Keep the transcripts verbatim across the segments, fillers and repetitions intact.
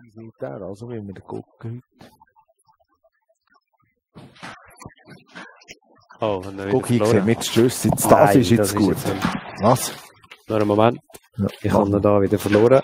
Nicht der, also wenn wir gucken. Oh, guck, ich sehe mit Stöss. Jetzt das ist jetzt das gut. Ist jetzt was? Nur einen Moment. Ja. Ich habe ihn da wieder verloren.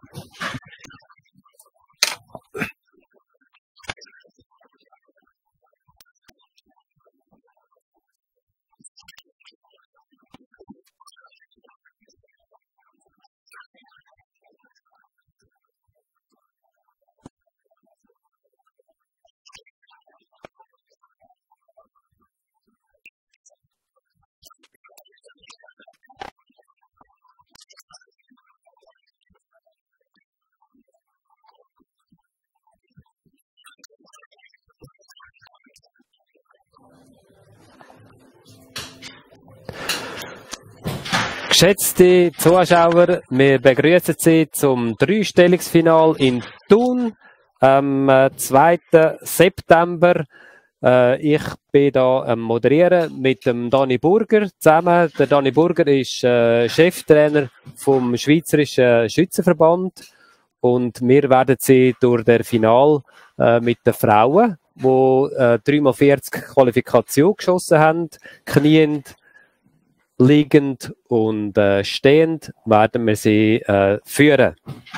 Geschätzte Zuschauer, wir begrüßen Sie zum Dreistellungsfinal in Thun am zweiten September. Äh, ich bin da am Moderieren mit dem Dani Burger zusammen. Der Dani Burger ist äh, Cheftrainer vom Schweizerischen Schützenverband und wir werden Sie durch das Final äh, mit den Frauen, die äh, drei mal vierzig Qualifikation geschossen haben, kniend, liegend und äh, stehend werden wir sie äh, führen.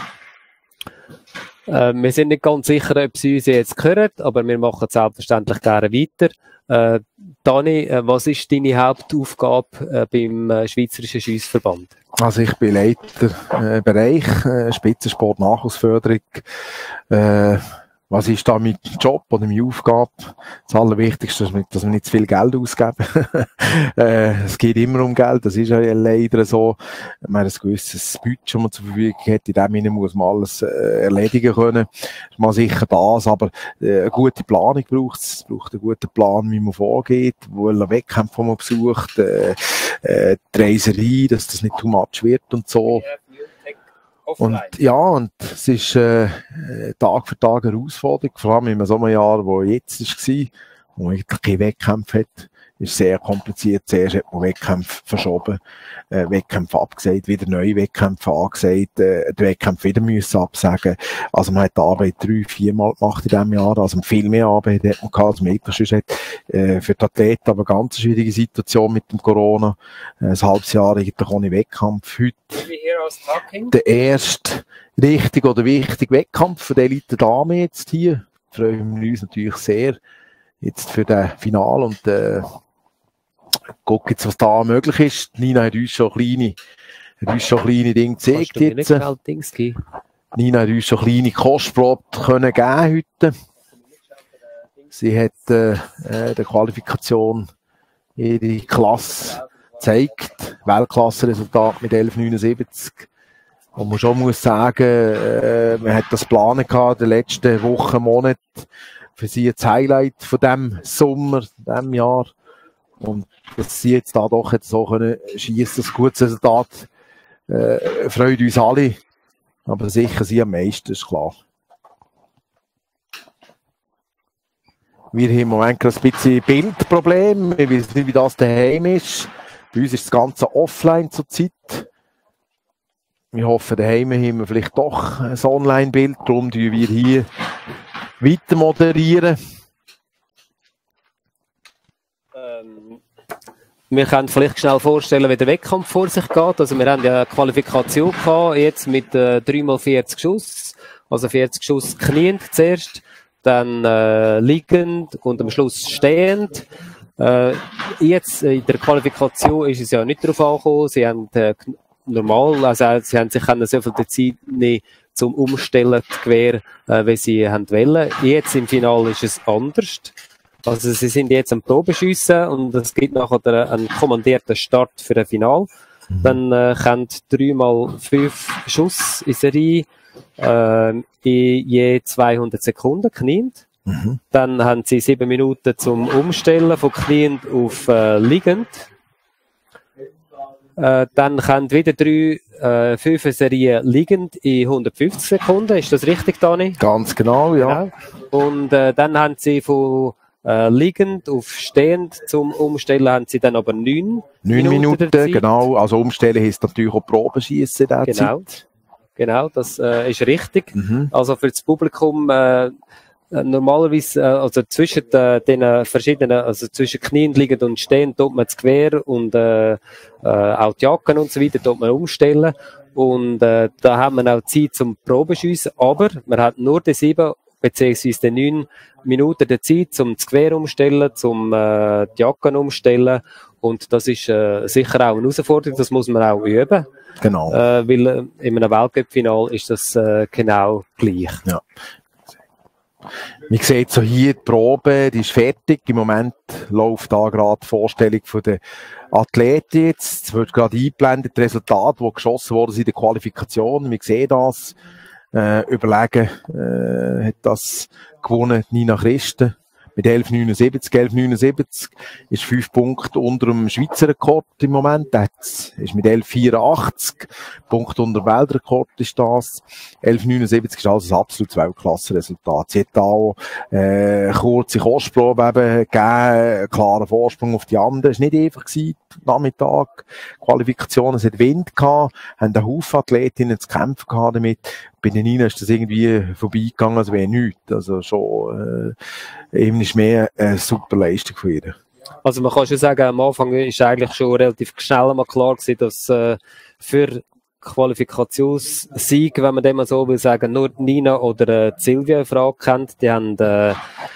Äh, wir sind nicht ganz sicher, ob sie uns jetzt hören, aber wir machen selbstverständlich gerne weiter. Äh, Dani, äh, was ist deine Hauptaufgabe äh, beim äh, Schweizerischen Schiessverband? Also ich bin Leiter äh, Bereich äh, Spitzensport Nachwuchsförderung. Äh, Was ist da mein Job oder meine Aufgabe? Das Allerwichtigste ist, dass wir nicht zu viel Geld ausgeben. äh, es geht immer um Geld, das ist ja leider so. Man hat ein gewisses Budget, das man zur Verfügung hat, in dem Sinne muss man alles äh, erledigen können. Das ist mal sicher das, aber äh, eine gute Planung braucht es. Es braucht einen guten Plan, wie man vorgeht, welche Wettkämpfe man besucht, äh, äh, die Reiserei, dass das nicht too much wird und so. Und ja, und es ist äh, Tag für Tag eine Herausforderung, vor allem in so einem Jahr, wo jetzt war, wo man eigentlich keine Wettkämpfe hat, ist sehr kompliziert. Zuerst hat man Wettkämpfe verschoben, äh, Wettkämpfe abgesagt, wieder neue Wettkämpfe angesagt, äh, die Wettkämpfe wieder müssen absagen. Also man hat die Arbeit drei, viermal gemacht in diesem Jahr, also viel mehr Arbeit hat man gehabt, als man eigentlich hat. Äh, für die Athleten aber eine ganz schwierige Situation mit dem Corona. Äh, ein halbes Jahr eigentlich ohne Wettkampf. Heute der erste richtige oder wichtige Wettkampf für die Elite-Dame jetzt hier. Freuen wir uns natürlich sehr jetzt für das Finale und äh, gucken jetzt, was da möglich ist. Nina hat uns schon kleine, hat uns schon kleine Dinge gezeigt jetzt. Nina hat uns schon kleine Kostbrot können geben heute. Sie hat äh, äh, der Qualifikation ihre Klasse gezeigt. Weltklassenresultat mit elf Komma neunundsiebzig. Und man schon muss sagen, äh, man hat das Planen gehabt, in den letzten Wochen, Monaten, für sie das Highlight von diesem Sommer, diesem Jahr. Und dass sie jetzt da doch jetzt so können schiessen, ein gutes Resultat, äh, freut uns alle. Aber sicher sie am meisten, ist klar. Wir haben im Moment ein bisschen Bildproblem. Ich weiß nicht, wie das daheim ist. Bei uns ist das Ganze offline zurzeit. Wir hoffen, daheim haben wir vielleicht doch ein Online-Bild. Darum tun wir hier weiter moderieren. Ähm, wir können vielleicht schnell vorstellen, wie der Wettkampf vor sich geht. Also wir haben ja eine Qualifikation gehabt, jetzt mit äh, drei mal vierzig Schuss. Also vierzig Schuss kniend zuerst, dann äh, liegend und am Schluss stehend. Äh, jetzt in der Qualifikation ist es ja nicht darauf angekommen. Sie haben äh, normal, also sie haben sich so viel Zeit nicht zum Umstellen das Gewehr, äh, wie sie haben wollen. Jetzt im Finale ist es anders. Also sie sind jetzt am Probeschiessen und es gibt nachher einen kommandierten Start für ein Finale. Mhm. Dann äh, können drei mal fünf Schuss in Serie äh, in je zweihundert Sekunden kniend. Mhm. Dann haben sie sieben Minuten zum Umstellen von kniend auf äh, liegend. Äh, dann können wieder drei, äh, fünf Serien liegend in hundertfünfzig Sekunden. Ist das richtig, Dani? Ganz genau, ja. Genau. Und äh, dann haben sie von äh, liegend auf stehend zum Umstellen haben sie dann aber neun Neun Minuten, Minuten genau. Also umstellen heisst natürlich auch Probenschiessen in der genau. Zeit. genau, das äh, ist richtig. Mhm. Also für das Publikum äh, normalerweise, äh, also zwischen äh, den verschiedenen, also zwischen Knien, liegend und stehend, tut man das Gewehr und äh, äh, auch die Jacken und so weiter tut man umstellen. Und äh, da haben wir auch Zeit zum Probeschiessen, aber man hat nur die sieben beziehungsweise die neun Minuten der Zeit, zum das Gewehr umstellen, zum äh, die Jacken umstellen. Und das ist äh, sicher auch eine Herausforderung, das muss man auch üben. Genau. Äh, weil äh, in einem Weltcup-Final ist das äh, genau gleich. Ja. Man sieht so hier die Probe, die ist fertig. Im Moment läuft da gerade die Vorstellung von der Athleten jetzt. Es wird gerade eingeblendet, das Resultat, das geschossen wurde in der Qualifikation. Wir sehen das. Äh, überlegen, äh, hat das gewonnen Nina Christen. Mit elf neunundsiebzig, elf neunundsiebzig ist fünf Punkte unter dem Schweizer Rekord im Moment. Das ist mit elf vierundachtzig Punkte unter dem Weltrekord ist das. elf neunundsiebzig ist also ein absolutes Weltklassenresultat. Sie hat auch äh, kurze Kostprobe eben gegeben, klaren Vorsprung auf die anderen. Es war nicht einfach gewesen, Nachmittag. Qualifikationen, es hat Wind gehabt, haben einen Haufen Athletinnen zu kämpfen gehabt damit. Bei den Nina ist das irgendwie vorbeigegangen, als wäre nichts. Also schon, äh, eben ist mehr eine super Leistung von ihr. Also man kann schon sagen, am Anfang ist eigentlich schon relativ schnell mal klar gewesen, dass äh, für Qualifikationssieg, wenn man dem mal so will sagen, nur Nina oder äh, Silvia eine Frage kennt. Die haben äh,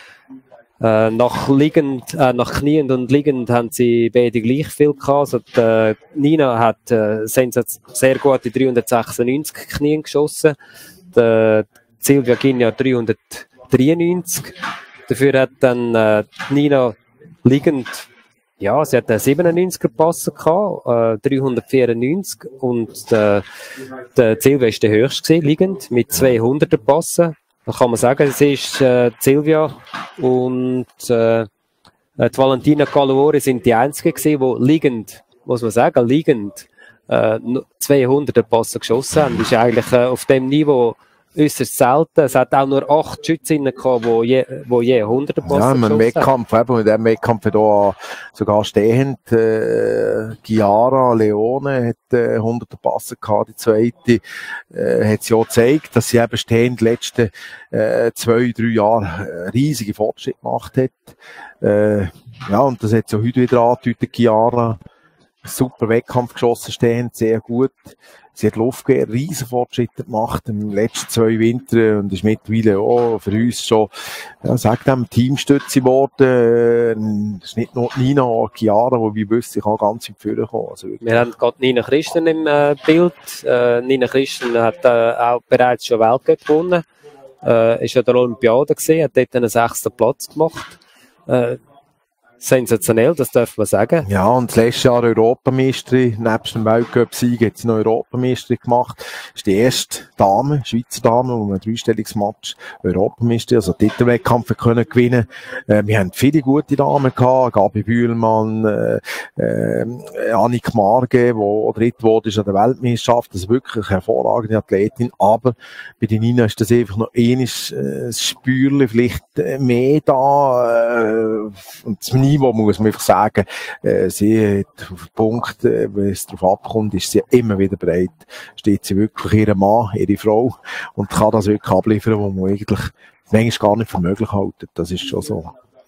äh, nach liegend, äh, nach kniend und liegend haben sie beide gleich viel gehabt. Also die, äh, Nina hat äh, sehr gute dreihundertsechsundneunzig Knien geschossen. Die, Silvia Ginja dreihundertdreiundneunzig. Dafür hat dann äh, Nina liegend, ja, sie hat einen siebenundneunziger Passen gehabt, äh, dreihundertvierundneunzig, und äh, der Silvia ist der höchste gewesen, liegend, mit zweihunderter Passen. Da kann man sagen, sie ist äh, Silvia und äh, die Valentina Caluori sind die einzigen gewesen, die liegend, muss man sagen, liegend äh, zweihunderter Passen geschossen haben. Das ist eigentlich äh, auf dem Niveau äußerst selten. Es hat auch nur acht Schützinnen gehabt, die je, wo je hunderter Passen ja, geschossen haben. Ja, im Wettkampf, eben, in diesem Wettkampf hier sogar stehend, äh, Chiara Leone hat äh, hunderter Passen gehabt, die zweite, äh, hat sie auch gezeigt, dass sie eben stehend die letzten äh, zwei, drei Jahre äh, riesige Fortschritte gemacht hat. Äh, ja, und das hat sie auch heute wieder angedeutet, Chiara. Super Wettkampf geschossen, stehend, sehr gut. Sie hat Luft gegeben, riesen Fortschritte gemacht in den letzten zwei Wintern und ist mittlerweile auch für uns schon, ja, sagt dem, Teamstütze geworden. Es ist nicht nur Nina, auch Chiara, die wir wissen, kann ganz in die Fülle kommen. Also wir haben gerade Nina Christen im äh, Bild. Äh, Nina Christen hat äh, auch bereits schon Weltcup gewonnen. Äh, ist an der Olympiade gesehen, hat dort einen sechsten Platz gemacht. Äh, sensationell, das darf man sagen. Ja, und das letzte Jahr Europameisterin, nebst dem Weltcup-Sieg hat sie noch Europameisterin gemacht. Das ist die erste Dame, Schweizer Dame, die einen Dreistellungsmatch Europameisterin, also Titelwettkampf können gewinnen. Äh, wir haben viele gute Damen gehabt, Gabi Bühlmann, äh, äh, Annik Marge, die dritt wurde an der Weltmeisterschaft, das ist wirklich eine hervorragende Athletin, aber bei den Nina ist das einfach noch einiges, äh, das Spürchen vielleicht mehr da, äh, und das Niveau muss man einfach sagen, äh, sie hat auf den Punkt, äh, wenn es darauf abkommt, ist sie immer wieder bereit, steht sie wirklich ihrem Mann, ihre Frau, und kann das wirklich abliefern, was man eigentlich manchmal gar nicht für möglich hält. Das ist schon so.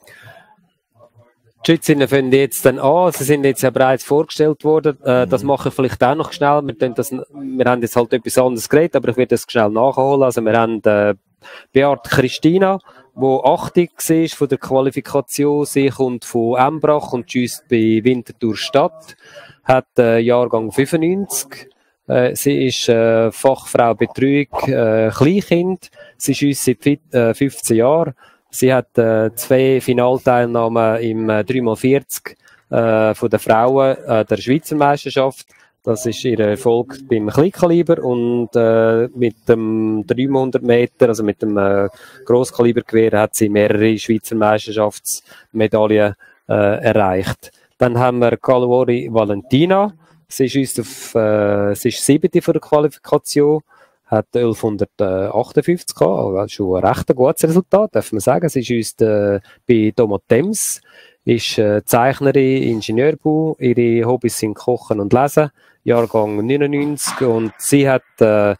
Die Schützinnen fangen jetzt dann an, sie sind jetzt ja bereits vorgestellt worden, äh, das mache ich vielleicht auch noch schnell, wir, tun das, wir haben jetzt halt etwas anderes geredet, aber ich werde das schnell nachholen. Also wir haben äh, Beate Christina, die achtzig war von der Qualifikation, sie kommt von Embrach und schießt bei Winterthur Stadt, hat äh, Jahrgang fünfundneunzig, äh, sie ist äh, Fachfrau Betreuung äh, Kleinkind, sie schießt seit äh, fünfzehn Jahren. Sie hat äh, zwei Finalteilnahmen im äh, drei mal vierzig äh, von den Frauen äh, der Schweizer Meisterschaft. Das ist ihr Erfolg beim Kleinkaliber, und äh, mit dem dreihundert Meter, also mit dem äh, Grosskalibergewehr, hat sie mehrere Schweizer Meisterschaftsmedaillen äh, erreicht. Dann haben wir Caluori Valentina. Sie ist, auf, äh, sie ist siebte von der Qualifikation. Hat elfhundertachtundfünfzig gehabt, also schon ein recht gutes Resultat, darf man sagen. Sie ist äh, bei Domotems, ist äh, Zeichnerin, Ingenieurbau, ihre Hobbys sind Kochen und Lesen, Jahrgang neunundneunzig, und sie hat äh,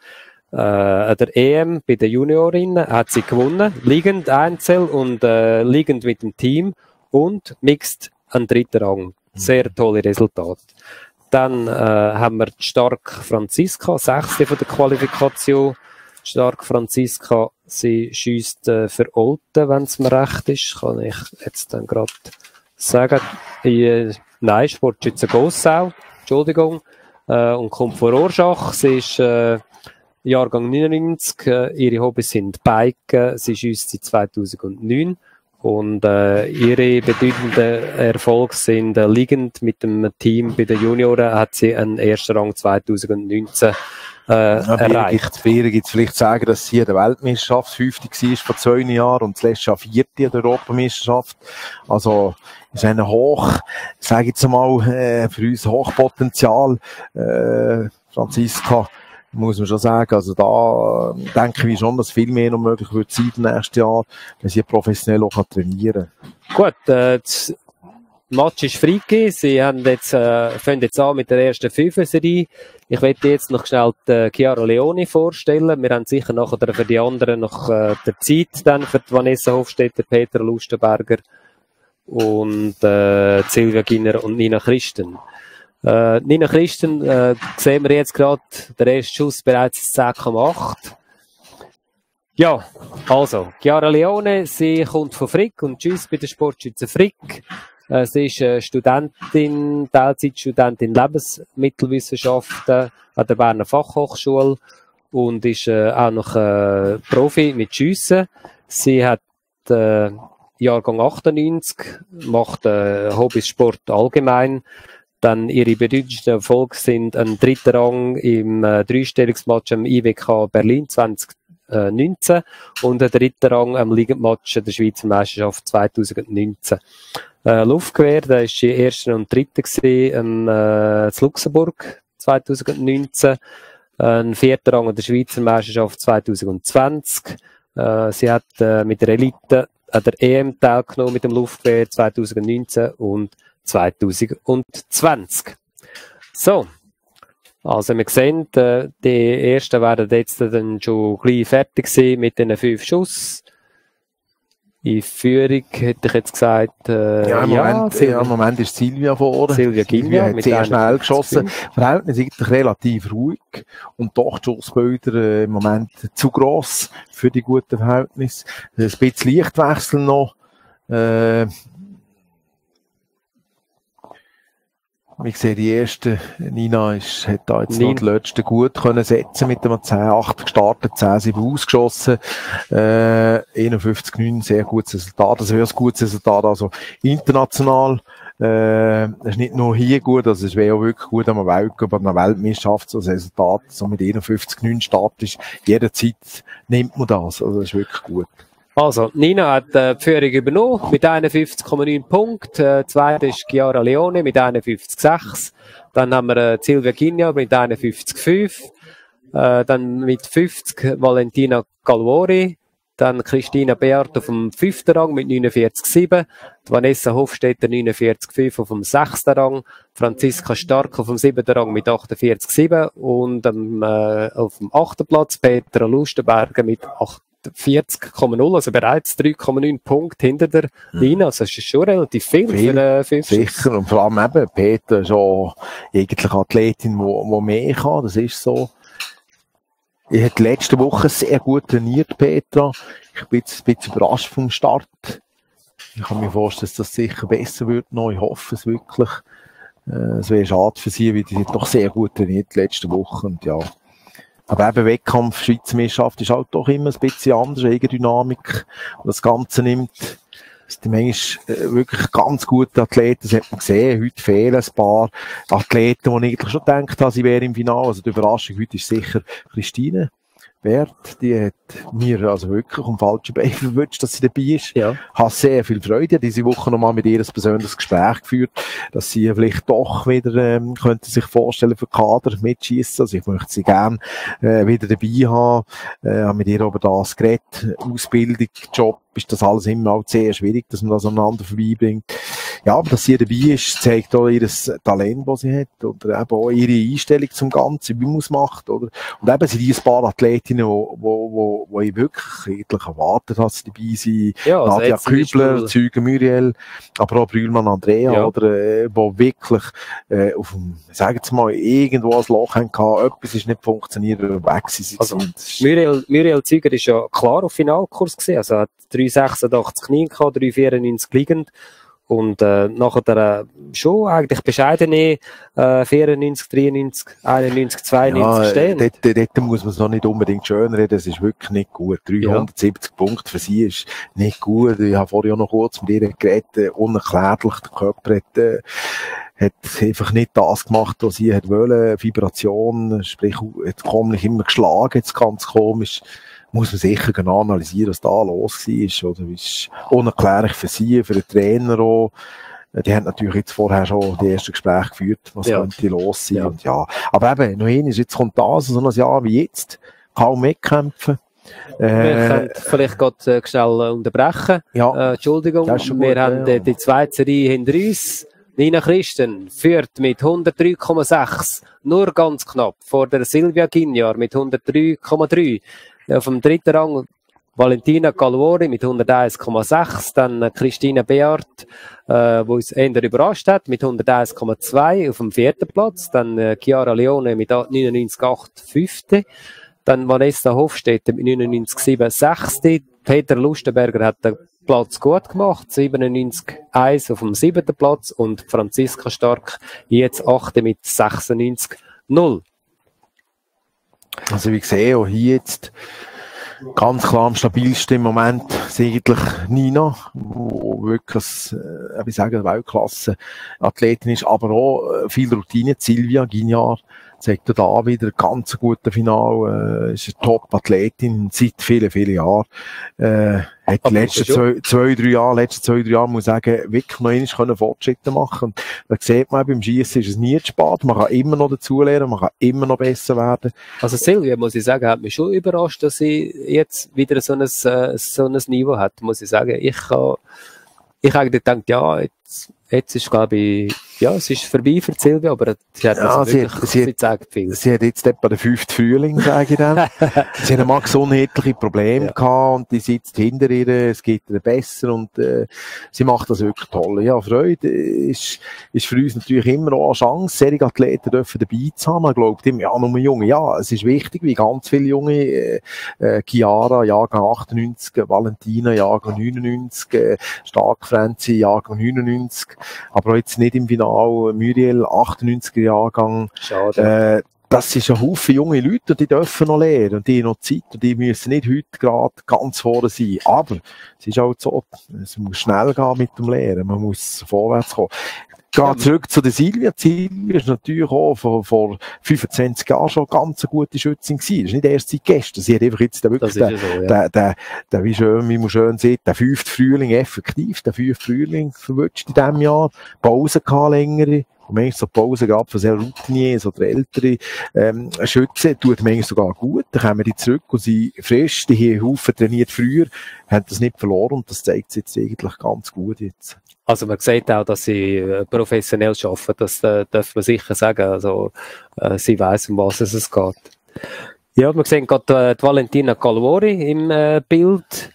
Äh, an der E M bei den Juniorinnen hat sie gewonnen, liegend Einzel und äh, liegend mit dem Team und Mixed an dritten Rang. Sehr tolle Resultate. Dann äh, haben wir die Stark Franziska, sechste von der Qualifikation. Die Stark Franziska, sie schiesst äh, für Olten, wenn es mir recht ist, kann ich jetzt dann gerade sagen. Äh, nein, Sportschütze Gossau, Entschuldigung, äh, und kommt von Rorschach. Sie ist äh, Jahrgang neunundneunzig, äh, ihre Hobbys sind Biken, sie schiesst seit zweitausendneun. Und äh, ihre bedeutenden Erfolge sind äh, liegend mit dem Team bei den Junioren hat sie einen ersten Rang zweitausendneunzehn äh, ja, erreicht. Bei ihr gibt es vielleicht sagen, dass sie in der Weltmeisterschaft fünfte war vor zwei Jahren und das letzte Jahr vierte in der Europameisterschaft. Also ist eine hoch, ich sage jetzt mal, äh, für uns Hochpotenzial. Äh, Franziska, muss man schon sagen, also da äh, denke ich schon, dass viel mehr noch möglich wird sein im nächsten Jahr, wenn sie professionell auch trainieren kann. Gut, äh, das Match ist freigegeben. Sie haben jetzt, äh, fangen jetzt an mit der ersten Fünfer-Serie. Ich möchte jetzt noch schnell die Chiara Leone vorstellen. Wir haben sicher nachher für die anderen noch äh, der Zeit dann für die Vanessa Hofstetter, Petra Lustenberger und äh, Silvia Ginner und Nina Christen. Äh, Nina Christen, äh, sehen wir jetzt gerade, der erste Schuss bereits zehn Komma acht. Ja, also, Chiara Leone, sie kommt von Frick und tschüss bei der Sportschütze Frick. Äh, sie ist äh, Studentin, Teilzeitstudentin Lebensmittelwissenschaften an der Berner Fachhochschule und ist äh, auch noch äh, Profi mit Schiessen. Sie hat äh, Jahrgang achtundneunzig, macht äh, Hobbysport allgemein. Dann ihre bedeutendsten Erfolge sind ein dritter Rang im äh, Dreistellungsmatch am I W K Berlin zwanzig neunzehn und ein dritter Rang am Ligamatch der Schweizer Meisterschaft zweitausendneunzehn. Äh, Luftgewehr, da ist sie erste und dritte gewesen, äh, in Luxemburg zweitausendneunzehn. Ein vierter Rang an der Schweizer Meisterschaft zweitausendzwanzig. Äh, sie hat äh, mit der Elite an der E M teilgenommen mit dem Luftgewehr zweitausendneunzehn und zweitausendzwanzig. So. Also, wir sehen, äh, die ersten werden jetzt dann schon gleich fertig sein mit den fünf Schuss. In Führung hätte ich jetzt gesagt, äh, ja, im Moment, ja, im Moment ist Silvia vorne. Silvia Ginja hat sehr schnell geschossen. Verhältnismäßig relativ ruhig und doch die Schussbilder äh, im Moment zu gross für die guten Verhältnisse. Ein bisschen Lichtwechsel noch. Äh, Ich sehe, die erste, Nina ist, hat da jetzt Nina. noch die letzte gut können setzen mit dem zehn acht gestartet, zehn sieben ausgeschossen, äh, einundfünfzig neun, sehr gutes Resultat, also ein gutes Resultat, also international, äh, das ist nicht nur hier gut, also es wäre auch wirklich gut, wenn man Weltcup an einer Weltmeisterschaft so ein Resultat, so mit einundfünfzig neun Start ist, jederzeit nimmt man das, also das ist wirklich gut. Also, Nina hat äh, die Führung übernommen mit einundfünfzig Komma neun Punkten. Äh, zweite ist Chiara Leone mit einundfünfzig Komma sechs. Dann haben wir äh, Silvia Ginja mit einundfünfzig Komma fünf. Äh, dann mit fünfzig Valentina Galvori. Dann Christina Beart auf dem fünften Rang mit neunundvierzig Komma sieben. Vanessa Hofstetter neunundvierzig Komma fünf auf dem sechsten Rang. Franziska Stark auf dem siebten Rang mit achtundvierzig Komma sieben. Und ähm, äh, auf dem achten Platz Petra Lustenberger mit achtundvierzig Komma null, also bereits drei Komma neun Punkte hinter der Linie. Also das ist schon relativ viel, viel für äh, fünf Sicher, und vor allem eben, Peter ist auch eigentlich eine Athletin, die mehr kann, das ist so. Ich habe letzte Woche sehr gut trainiert, Petra. Ich bin jetzt ein bisschen überrascht vom Start. Ich kann mir vorstellen, dass das sicher besser wird noch. Ich hoffe es wirklich. Äh, es wäre schade für sie, weil die sind doch sehr gut trainiert letzte Woche. Und ja. Aber eben Wettkampf, Schweizer Meisterschaft ist halt doch immer ein bisschen anders, Eigendynamik, und das Ganze nimmt. Das sind manchmal äh, wirklich ganz gute Athleten, das hat man gesehen. Heute fehlen ein paar Athleten, die ich eigentlich schon gedacht habe, sie wären im Finale. Also die Überraschung heute ist sicher Christine Bert, die hat mir also wirklich um falsche Beine verwünscht, dass sie dabei ist. Ja. Hat sehr viel Freude. Ich habe diese Woche nochmal mit ihr ein persönliches Gespräch geführt, dass sie vielleicht doch wieder ähm, könnte sich vorstellen für Kader mitschießen. Also ich möchte sie gerne äh, wieder dabei haben. Äh, habe mit ihr über das geredet. Ausbildung, Job, ist das alles immer auch sehr schwierig, dass man das aneinander vorbeibringt. ja, aber dass sie dabei ist, zeigt auch ihr Talent, das sie hat, oder eben auch ihre Einstellung zum Ganzen, wie man es macht, oder? Und eben sind die ein paar Athletinnen, wo, wo, wo, wo ich wirklich eigentlich erwartet habe, dass sie dabei sind. Ja, also Nadia Kübler, Züge Muriel, aber auch Brühlmann Andrea, ja. Oder, äh, wo wirklich, äh, auf dem, sagen wir mal, irgendwo ein Loch haben gehabt, etwas ist nicht funktioniert, weg sind. Also, Muriel, Muriel Züger ist ja klar auf Finalkurs gewesen, also hat drei sechsundachtzig Knie gehabt, drei vierundneunzig liegend. Und äh, nachher der, äh, schon eigentlich bescheidene äh, vierundneunzig, dreiundneunzig, einundneunzig, zweiundneunzig ja, stehen. Dort, dort muss man es noch nicht unbedingt schönreden, das ist wirklich nicht gut. dreihundertsiebzig ja. Punkte für sie ist nicht gut. Ich habe vorher auch noch kurz mit ihr geredet, unerklärlich, der Körper hat, äh, hat einfach nicht das gemacht, was sie hat wollen. Vibration, sprich, hat komisch immer geschlagen, jetzt ganz komisch. Muss man sicher genau analysieren, was da los war, oder? Ist unerklärlich für sie, für den Trainer auch. Die haben natürlich jetzt vorher schon die ersten Gespräche geführt, was ja. könnte los sein. Ja. Und ja. Aber eben, noch hin ist, jetzt kommt das, so ein Jahr wie jetzt, kaum mitkämpfen. Äh, wir können vielleicht gerade äh, schnell unterbrechen. Ja. Äh, Entschuldigung, wir gut, haben ja. die zweite Serie hinter uns. Nina Christen führt mit hundertdrei Komma sechs, nur ganz knapp, vor der Silvia Ginjar mit hundertdrei Komma drei. Auf dem dritten Rang Valentina Calvori mit hunderteins Komma sechs, dann Christina Beard, äh, wo uns eher überrascht hat, mit hunderteins Komma zwei auf dem vierten Platz, dann äh, Chiara Leone mit neunundneunzig Komma acht, fünfte, dann Vanessa Hofstetter mit neunundneunzig Komma sieben, sechste, Peter Lustenberger hat den Platz gut gemacht, siebenundneunzig Komma eins auf dem siebten Platz und Franziska Stark jetzt achte mit sechsundneunzig Komma null. Also wie gesehen, auch hier jetzt ganz klar am stabilsten im Moment ist eigentlich Nina, wo wirklich, äh, wie sagen, Weltklasse-Athletin ist, aber auch viel Routine. Silvia Ginjar zeigt da wieder ganz gutes Final, äh, ist eine Top-Athletin seit vielen, vielen Jahren. Äh, hat die letzten zwei, zwei, drei Jahre, letzten zwei, drei Jahre, muss ich sagen, wirklich noch einmal können Fortschritte machen. Und da sieht man, beim Schießen ist es nie zu spät. Man kann immer noch dazulernen, man kann immer noch besser werden. Also Silvia, muss ich sagen, hat mich schon überrascht, dass sie jetzt wieder so ein, äh, so ein Niveau hat, muss ich sagen. Ich habe, ich eigentlich gedacht, ja, jetzt, jetzt ist, glaube ich, ja, es ist vorbei für Silvia, aber sie hat, ja, also sie, wirklich, hat, sie, sie zeigt viel. Sie hat jetzt etwa den fünften Frühling, sage ich dann. Sie hat mal gesundheitliche Probleme ja. gehabt und die sitzt hinter ihr, es geht ihr besser und äh, sie macht das wirklich toll. Ja, Freude ist, ist für uns natürlich immer noch eine Chance, solche Athleten dürfen dabei zu haben. Man glaubt immer, ja, nur Junge. Ja, es ist wichtig, wie ganz viele Junge, äh, äh, Chiara, Jahrgang achtundneunzig, Valentina, Jahrgang neunundneunzig, äh, Stark Franzi, Jahrgang neunundneunzig, aber auch jetzt nicht im Finale Muriel, achtundneunziger Jahrgang. Schade. Äh, das ist ein Haufen junge Leute, die dürfen noch lernen und die haben noch Zeit und die müssen nicht heute gerade ganz vorne sein. Aber es ist auch so, es muss schnell gehen mit dem Lehren, man muss vorwärts kommen. Gehen ja. zurück zu der Silvia. Silvia ist natürlich auch vor, vor fünfundzwanzig Jahren schon ganz eine gute Schützin gewesen. Das ist nicht erst seit gestern. Sie hat einfach jetzt den, wirklich den, so, ja. den, den, den, wie schön, wie man schön sieht, den fünften Frühling effektiv, den fünften Frühling verwünscht in diesem Jahr. Pause gehabt, längere. Und manchmal so Pause gab von sehr Routiniers oder ältere ähm, Schützen, tut manchmal sogar gut. Dann kommen die zurück und sie frisch, die haben Haufen trainiert früher, haben das nicht verloren und das zeigt sich jetzt eigentlich ganz gut jetzt. Also man sieht auch, dass sie professionell arbeiten, das äh, darf man sicher sagen. Also äh, sie weiss, um was es geht. Ja, wir sehen gerade äh, die Valentina Calvori im äh, Bild.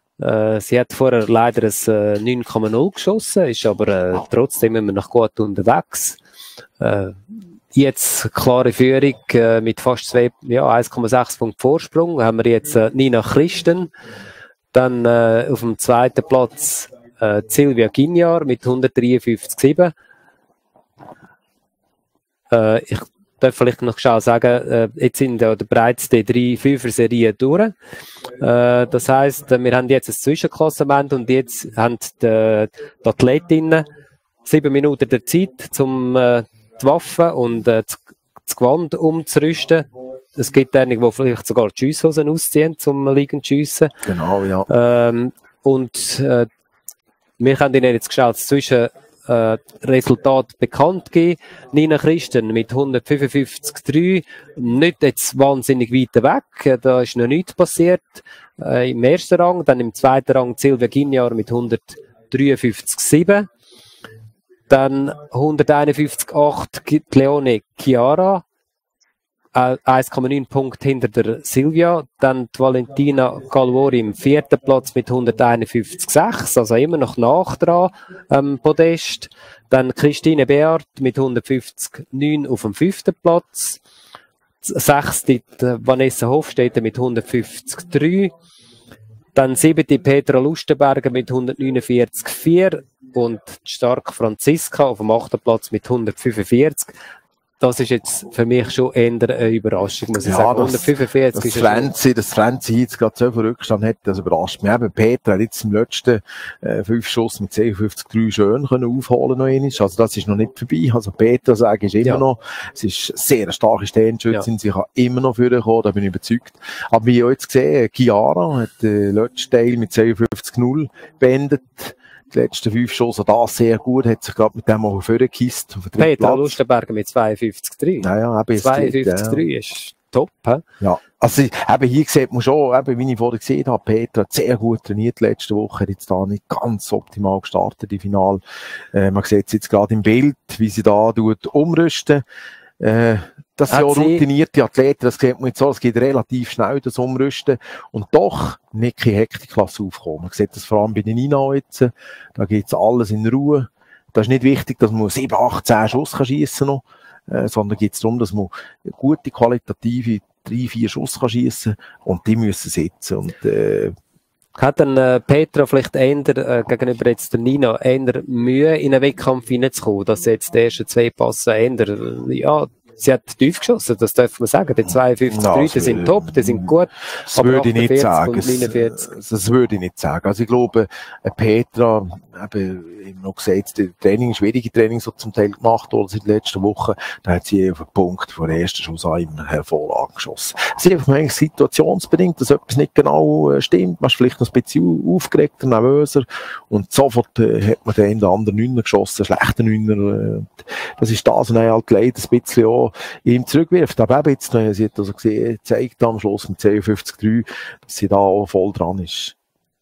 Äh, sie hat vorher leider ein äh, neun Komma null geschossen, ist aber äh, trotzdem immer noch gut unterwegs. Äh, jetzt klare Führung äh, mit fast zwei, ja, eins Komma sechs Punkt Vorsprung. Haben wir jetzt äh, Nina Christen. Dann äh, auf dem zweiten Platz äh, Silvia Ginjar mit hundertdreiundfünfzig Komma sieben. Äh, ich darf vielleicht noch schnell sagen, äh, jetzt sind ja bereits die drei Fünfer-Serien durch. Äh, das heisst, wir haben jetzt ein Zwischenklassement und jetzt haben die, die Athletinnen sieben Minuten der Zeit, um äh, die Waffen und äh, das, das Gewand umzurüsten. Es gibt einige, die vielleicht sogar die Schiesshosen ausziehen, zum liegend schiessen. Genau, ja. Ähm, und äh, wir können Ihnen jetzt schnell das Zwischen Äh, Resultat bekannt geben. Nina Christen mit hundertfünfundfünfzig Komma drei, nicht jetzt wahnsinnig weit weg, da ist noch nichts passiert. Äh, im ersten Rang, dann im zweiten Rang Silvia Ginjar mit hundertdreiundfünfzig Komma sieben. Dann hunderteinundfünfzig Komma acht Leone Chiara, eins Komma neun Punkte hinter der Silvia. Dann die Valentina Galvori im vierten Platz mit hunderteinundfünfzig Komma sechs, also immer noch nach dran am Podest. Dann Christine Beard mit hundertfünfzig Komma neun auf dem fünften Platz. Sechste Vanessa Hofstetter mit hundertfünfzig Komma drei. Dann siebte Petra Lustenberger mit hundertneunundvierzig Komma vier und die starke Franziska auf dem achten Platz mit hundertfünfundvierzig. Das ist jetzt für mich schon eher eine Überraschung, muss ich ja, sagen. Das, hundertfünfundvierzig das ist Franzi, das Franzi jetzt gerade so viel Rückstand hat, das überrascht mich. Eben Petra hat jetzt im letzten äh, fünf Schuss mit siebenundfünfzig Komma drei schön können aufholen noch einmal. Also das ist noch nicht vorbei. Also Petra, sage ich, ist immer ja. noch, es ist sehr eine starke Sternschützin, ja. sie kann immer noch vorkommen, da bin ich überzeugt. Aber wie ich jetzt gesehen, Chiara hat den letzten Teil mit siebenundfünfzig Komma null beendet. Die letzten fünf Schuss, das sehr gut, hat sich gerade mit dem auch vorgekisst. Petra Lustenberger mit zweiundfünfzig Komma drei. Naja, eben zweiundfünfzig Komma drei ja. ist top, he? Ja. Also, eben hier sieht man schon, eben, wie ich vorhin gesehen habe, Petra hat sehr gut trainiert letzte Woche, hat jetzt da nicht ganz optimal gestartet, im Finale. Äh, man sieht es jetzt gerade im Bild, wie sie da tut, umrüsten. Äh, das sind auch routinierte Athleten, das sieht man jetzt so, es geht relativ schnell, das Umrüsten. Und doch nicht keine Hektikklasse aufkommen. Man sieht das vor allem bei den Nina jetzt, da geht's alles in Ruhe. Da ist nicht wichtig, dass man sieben, acht, zehn Schuss kann schiessen noch, äh, sondern geht es darum, dass man gute, qualitative drei, vier Schuss kann schiessen und die müssen sitzen. Und, äh, hat dann äh, Petra vielleicht eher, äh, gegenüber jetzt der Nina eher Mühe, in einen Wettkampf hineinzukommen, dass sie jetzt die ersten zwei Passen eher, ja, sie hat tief geschossen, das darf man sagen. Die zweiundfünfzig Komma drei, die sind top, die sind gut. Das würde ich nicht sagen. Das, das würde ich nicht sagen. Also ich glaube, Petra, eben, ich habe noch gesagt, das Training, schwierige Training so zum Teil gemacht worden in den letzten Wochen. Da hat sie auf den Punkt von der ersten Schuss an immer hervorragend geschossen. Es ist einfach eigentlich situationsbedingt, dass etwas nicht genau stimmt. Man ist vielleicht noch ein bisschen aufgeregter, nervöser. Und sofort äh, hat man den anderen Neuner geschossen, schlechten Neuner. Äh, das ist das, und er halt leider ein bisschen auch ihm zurückwirft. Aber eben jetzt, sie hat also gesehen, zeigt am Schluss mit siebenundfünfzig Komma drei, dass sie da auch voll dran ist.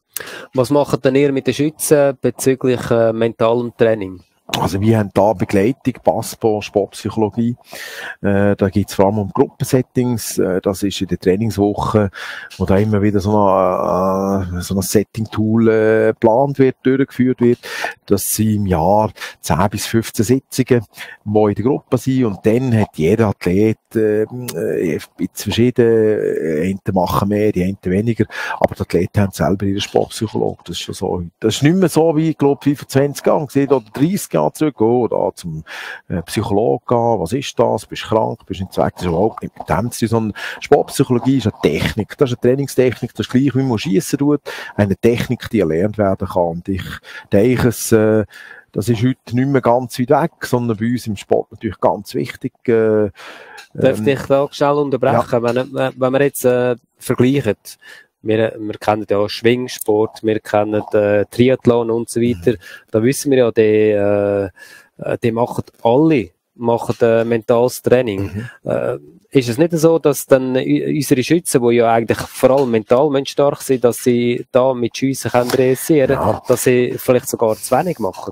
Was macht denn ihr mit den Schützen bezüglich äh, mentalem Training? Also wir haben da Begleitung, Passpo, Sportpsychologie. Äh, da geht's vor allem um Gruppensettings. Äh, das ist in der Trainingswoche, wo da immer wieder so ein, äh, so ein Setting-Tool äh, geplant wird, durchgeführt wird. Das sind im Jahr zehn bis fünfzehn Sitzungen, die in der Gruppe sind. Und dann hat jeder Athlet äh, ein bisschen verschieden. Die einen machen mehr, die einen weniger. Aber die Athleten haben selber ihren Sportpsychologen. Das ist schon so. Das ist nicht mehr so wie, ich glaube, fünfundzwanzig Jahre gesehen oder dreißig Jahre zurück, oh, da zum äh, Psychologen gehen, was ist das, bist du krank, bist nicht zu weg, das ist überhaupt nicht mit dem zu tun, sondern Sportpsychologie ist eine Technik, das ist eine Trainingstechnik, das ist gleich, wie man schiessen tut, eine Technik, die erlernt werden kann. Und ich denke, es, äh, das ist heute nicht mehr ganz weit weg, sondern bei uns im Sport natürlich ganz wichtig. Äh, Darf ich da schnell unterbrechen, ja. wenn, wenn wir jetzt äh, vergleichen, Wir, wir kennen ja auch Schwingsport, wir kennen äh, Triathlon und so weiter. Mhm. Da wissen wir ja, die, äh, die machen alle machen äh, mentales Training. Mhm. Äh, ist es nicht so, dass dann unsere Schützen, die ja eigentlich vor allem mental stark sind, dass sie da mit Schiessen realisieren können, ja. dass sie vielleicht sogar zu wenig machen?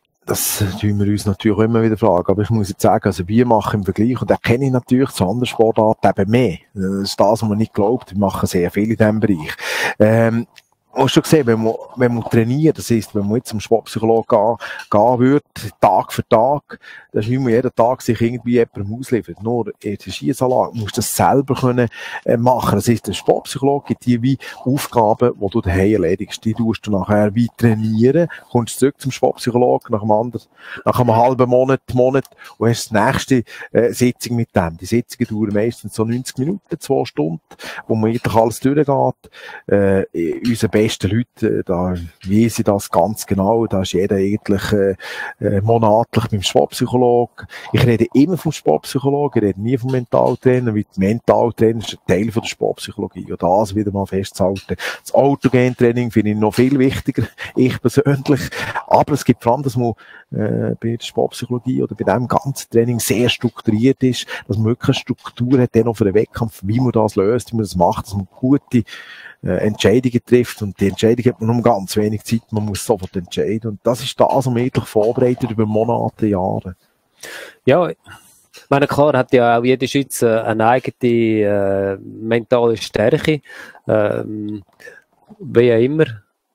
Das tun wir uns natürlich immer wieder fragen. Aber ich muss jetzt sagen, also wir machen im Vergleich, und da kenne ich natürlich zu anderen Sportarten eben mehr. Das ist das, was man nicht glaubt. Wir machen sehr viel in diesem Bereich. Ähm, Du hast schon gesehen, wenn man, wenn man trainiert, das heisst, wenn man jetzt zum Sportpsychologen gehen, gehen würde, Tag für Tag, dann ist nicht mehr jeden Tag sich irgendwie jemandem ausliefert. Nur in der Schiessanlage musst du das selber können, äh, machen. Das heisst, der Sportpsychologe gibt dir wie Aufgaben, die du daheim erledigst. Die tust du nachher wie trainieren, kommst zurück zum Sportpsychologen nach einem anderen, nach einem halben Monat, Monat, und hast die nächste äh, Sitzung mit dem. Die Sitzungen dauern meistens so neunzig Minuten, zwei Stunden, wo man eigentlich alles durchgeht. Äh, unser besten Leute, da weiss ich das ganz genau, da ist jeder eigentlich äh, äh, monatlich beim Sportpsychologen. Ich rede immer vom Sportpsychologen, ich rede nie vom Mentaltrainer, weil der Mentaltrainer ist ein Teil von der Sportpsychologie. Und das wieder mal festzuhalten. Das Autogentraining finde ich noch viel wichtiger, ich persönlich. Aber es gibt vor allem, dass man äh, bei der Sportpsychologie oder bei diesem ganzen Training sehr strukturiert ist, dass man wirklich eine Struktur hat, dann auch für den Wettkampf, wie man das löst, wie man das macht, dass man gute äh, Entscheidungen trifft. Und die Entscheidung hat man nur ganz wenig Zeit, man muss sofort entscheiden. Und das ist das, was man wirklich vorbereitet über Monate, Jahre. Ja, ich meine, klar hat ja auch jeder Schütze eine eigene äh, mentale Stärke, ähm, wie auch immer.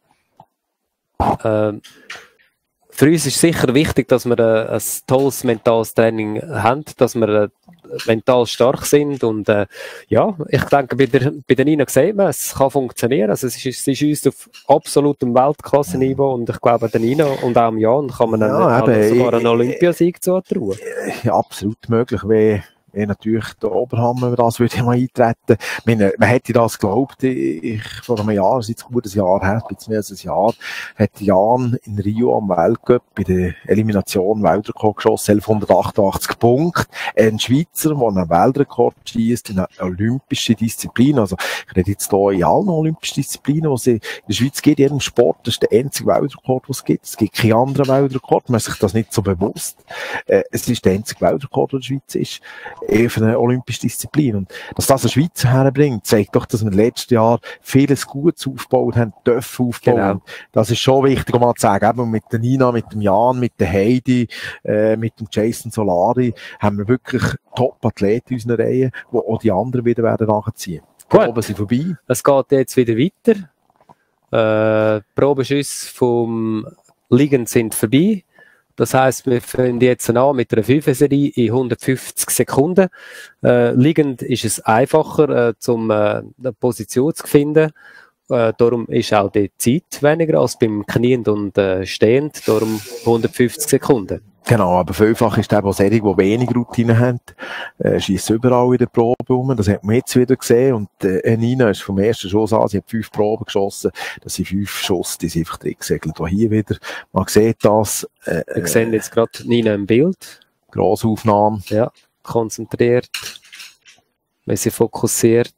Ähm, für uns ist sicher wichtig, dass wir äh, ein tolles mentales Training haben, dass wir äh, mental stark sind und äh, ja, ich denke, bei der, bei der Nina sieht man, es kann funktionieren, also es ist, es ist uns auf absolutem Weltklasse-Niveau und ich glaube, der Nina und auch dem Jan kann man ja, dann eben, sogar einen Olympiasieg zutrauen. Ja, absolut möglich, weil wenn natürlich der Oberhammer über das würde ich mal eintreten. Meine, man hätte das geglaubt, ich, vor einem Jahr, es ist ein gutes Jahr her, ein bisschen mehr als ein Jahr, hat Jan in Rio am Weltcup bei der Elimination Weltrekord geschossen, elfhundertachtundachtzig Punkte. Ein Schweizer, der einen Weltrekord schießt in einer olympischen Disziplin. Also, ich rede jetzt hier in allen olympischen Disziplinen, die es in der Schweiz gibt, in jedem Sport. Das ist der einzige Weltrekord, den es gibt. Es gibt keinen anderen Weltrekord. Man ist sich das nicht so bewusst. Äh, es ist der einzige Weltrekord, der in der Schweiz ist. Für eine olympische Disziplin. Und dass das eine Schweizer herbringt, zeigt doch, dass wir letztes Jahr vieles Gutes aufgebaut haben, dürfen aufbauen. Genau. Das ist schon wichtig, um mal zu sagen, eben mit der Nina, mit dem Jan, mit der Heidi, äh, mit dem Jason Solari, haben wir wirklich Top-Athleten in unseren Reihen, die auch die anderen wieder werden nachziehen. Die Proben sind vorbei. Es geht jetzt wieder weiter. Äh, Probenschüsse vom Ligen sind vorbei. Das heisst, wir fangen jetzt an mit einer Fünfer-Serie in hundertfünfzig Sekunden. Äh, liegend ist es einfacher, äh, zum, äh, eine Position zu finden. Äh, darum ist auch die Zeit weniger als beim Knien und äh, Stehend. Darum hundertfünfzig Sekunden. Genau, aber vielfach ist der, der Serie, die wenig Routine haben, äh, schießt überall in der Probe rum. Das hat man jetzt wieder gesehen. Und äh, Nina ist vom ersten Schuss an, sie hat fünf Proben geschossen. Das sind fünf Schuss, die sind einfach drin gesegelt. Auch hier wieder, man sieht das. Äh, Wir sehen jetzt gerade Nina im Bild. Grossaufnahme. Ja, konzentriert. Wenn sie fokussiert.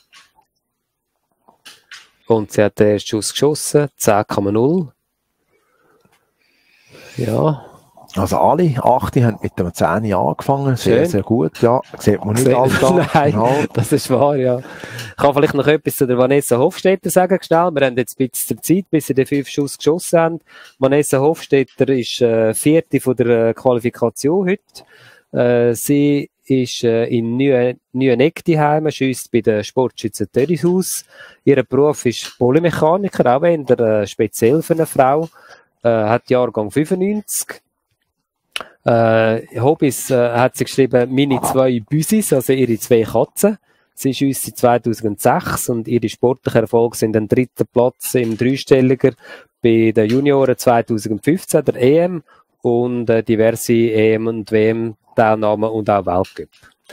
Und sie hat den ersten Schuss geschossen, zehn Komma null. Ja. Also alle acht haben mit dem zehn angefangen, sehr, Schön. sehr gut, ja, sieht man nicht alles da. Nein, genau. Das ist wahr, ja. Ich kann vielleicht noch etwas zu der Vanessa Hofstetter sagen, schnell. Wir haben jetzt ein bisschen Zeit, bis sie den fünf Schuss geschossen haben. Vanessa Hofstetter ist äh, vierte von der äh, Qualifikation heute. Äh, sie ist äh, in Nüeneck daheim, schiesst bei der Sportschütze Törishaus. Ihr Beruf ist Polymechaniker, auch wenn der äh, speziell für eine Frau. Äh, hat Jahrgang fünfundneunzig. Äh, Hobbys äh, hat sie geschrieben, meine zwei Büsis, also ihre zwei Katzen. Sie schiesst seit zweitausendsechs und ihre sportlichen Erfolge sind ein dritter Platz im Dreistelliger bei den Junioren zweitausendfünfzehn, der E M und äh, diverse E M und W M-Teilnahmen und auch Weltcup.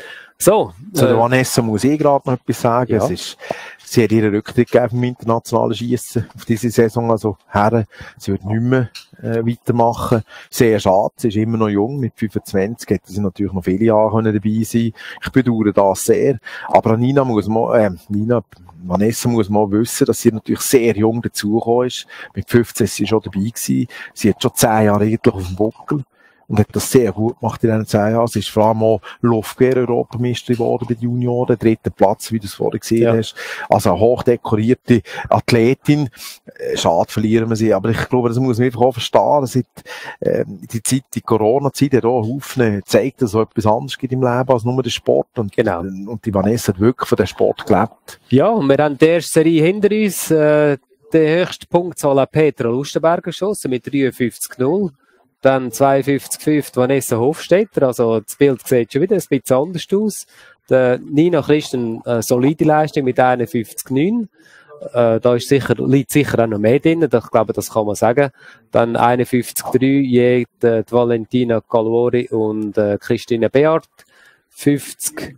So. Zu der äh, Vanessa muss ich gerade noch etwas sagen. Ja. Es ist, sie hat ihren Rücktritt gegeben vom internationalen Schiessen auf diese Saison, also Herren. Sie wird nicht mehr äh, weitermachen. Sehr schade, sie ist immer noch jung, mit fünfundzwanzig hätte sie natürlich noch viele Jahre können dabei sein. Ich bedauere das sehr. Aber Nina muss man, äh, Nina, Vanessa muss man wissen, dass sie natürlich sehr jung dazugekommen ist. Mit fünfzehn ist sie schon dabei gewesen. Sie hat schon zehn Jahre eigentlich auf dem Buckel. Und hat das sehr gut gemacht in diesen zehn Jahren. Sie ist vor allem auch Luftgewehr-Europameisterin geworden bei den Junioren, dritter Platz, wie du es vorhin gesehen ja. hast. Also eine hochdekorierte Athletin. Schade verlieren wir sie, aber ich glaube, das muss man einfach auch verstehen. Seit, äh, die Zeit, die Corona-Zeit hat auch Haufen gezeigt, dass es auch etwas anderes gibt im Leben als nur der Sport. Und, genau. und die Vanessa hat wirklich von dem Sport gelebt. Ja, und wir haben die erste Serie hinter uns. Äh, die höchste Punktzahl hat Petra Lustenberger geschossen mit dreiundfünfzig null. Dann zweiundfünfzig Komma fünf Vanessa Hofstetter, also das Bild sieht schon wieder ein bisschen anders aus. Der Nina Christen eine solide Leistung mit einundfünfzig Komma neun. Äh, da ist sicher, liegt sicher auch noch mehr drin, ich glaube, das kann man sagen. Dann einundfünfzig Komma drei je die, die Valentina Calvori und äh, Christine Beard. fünfzig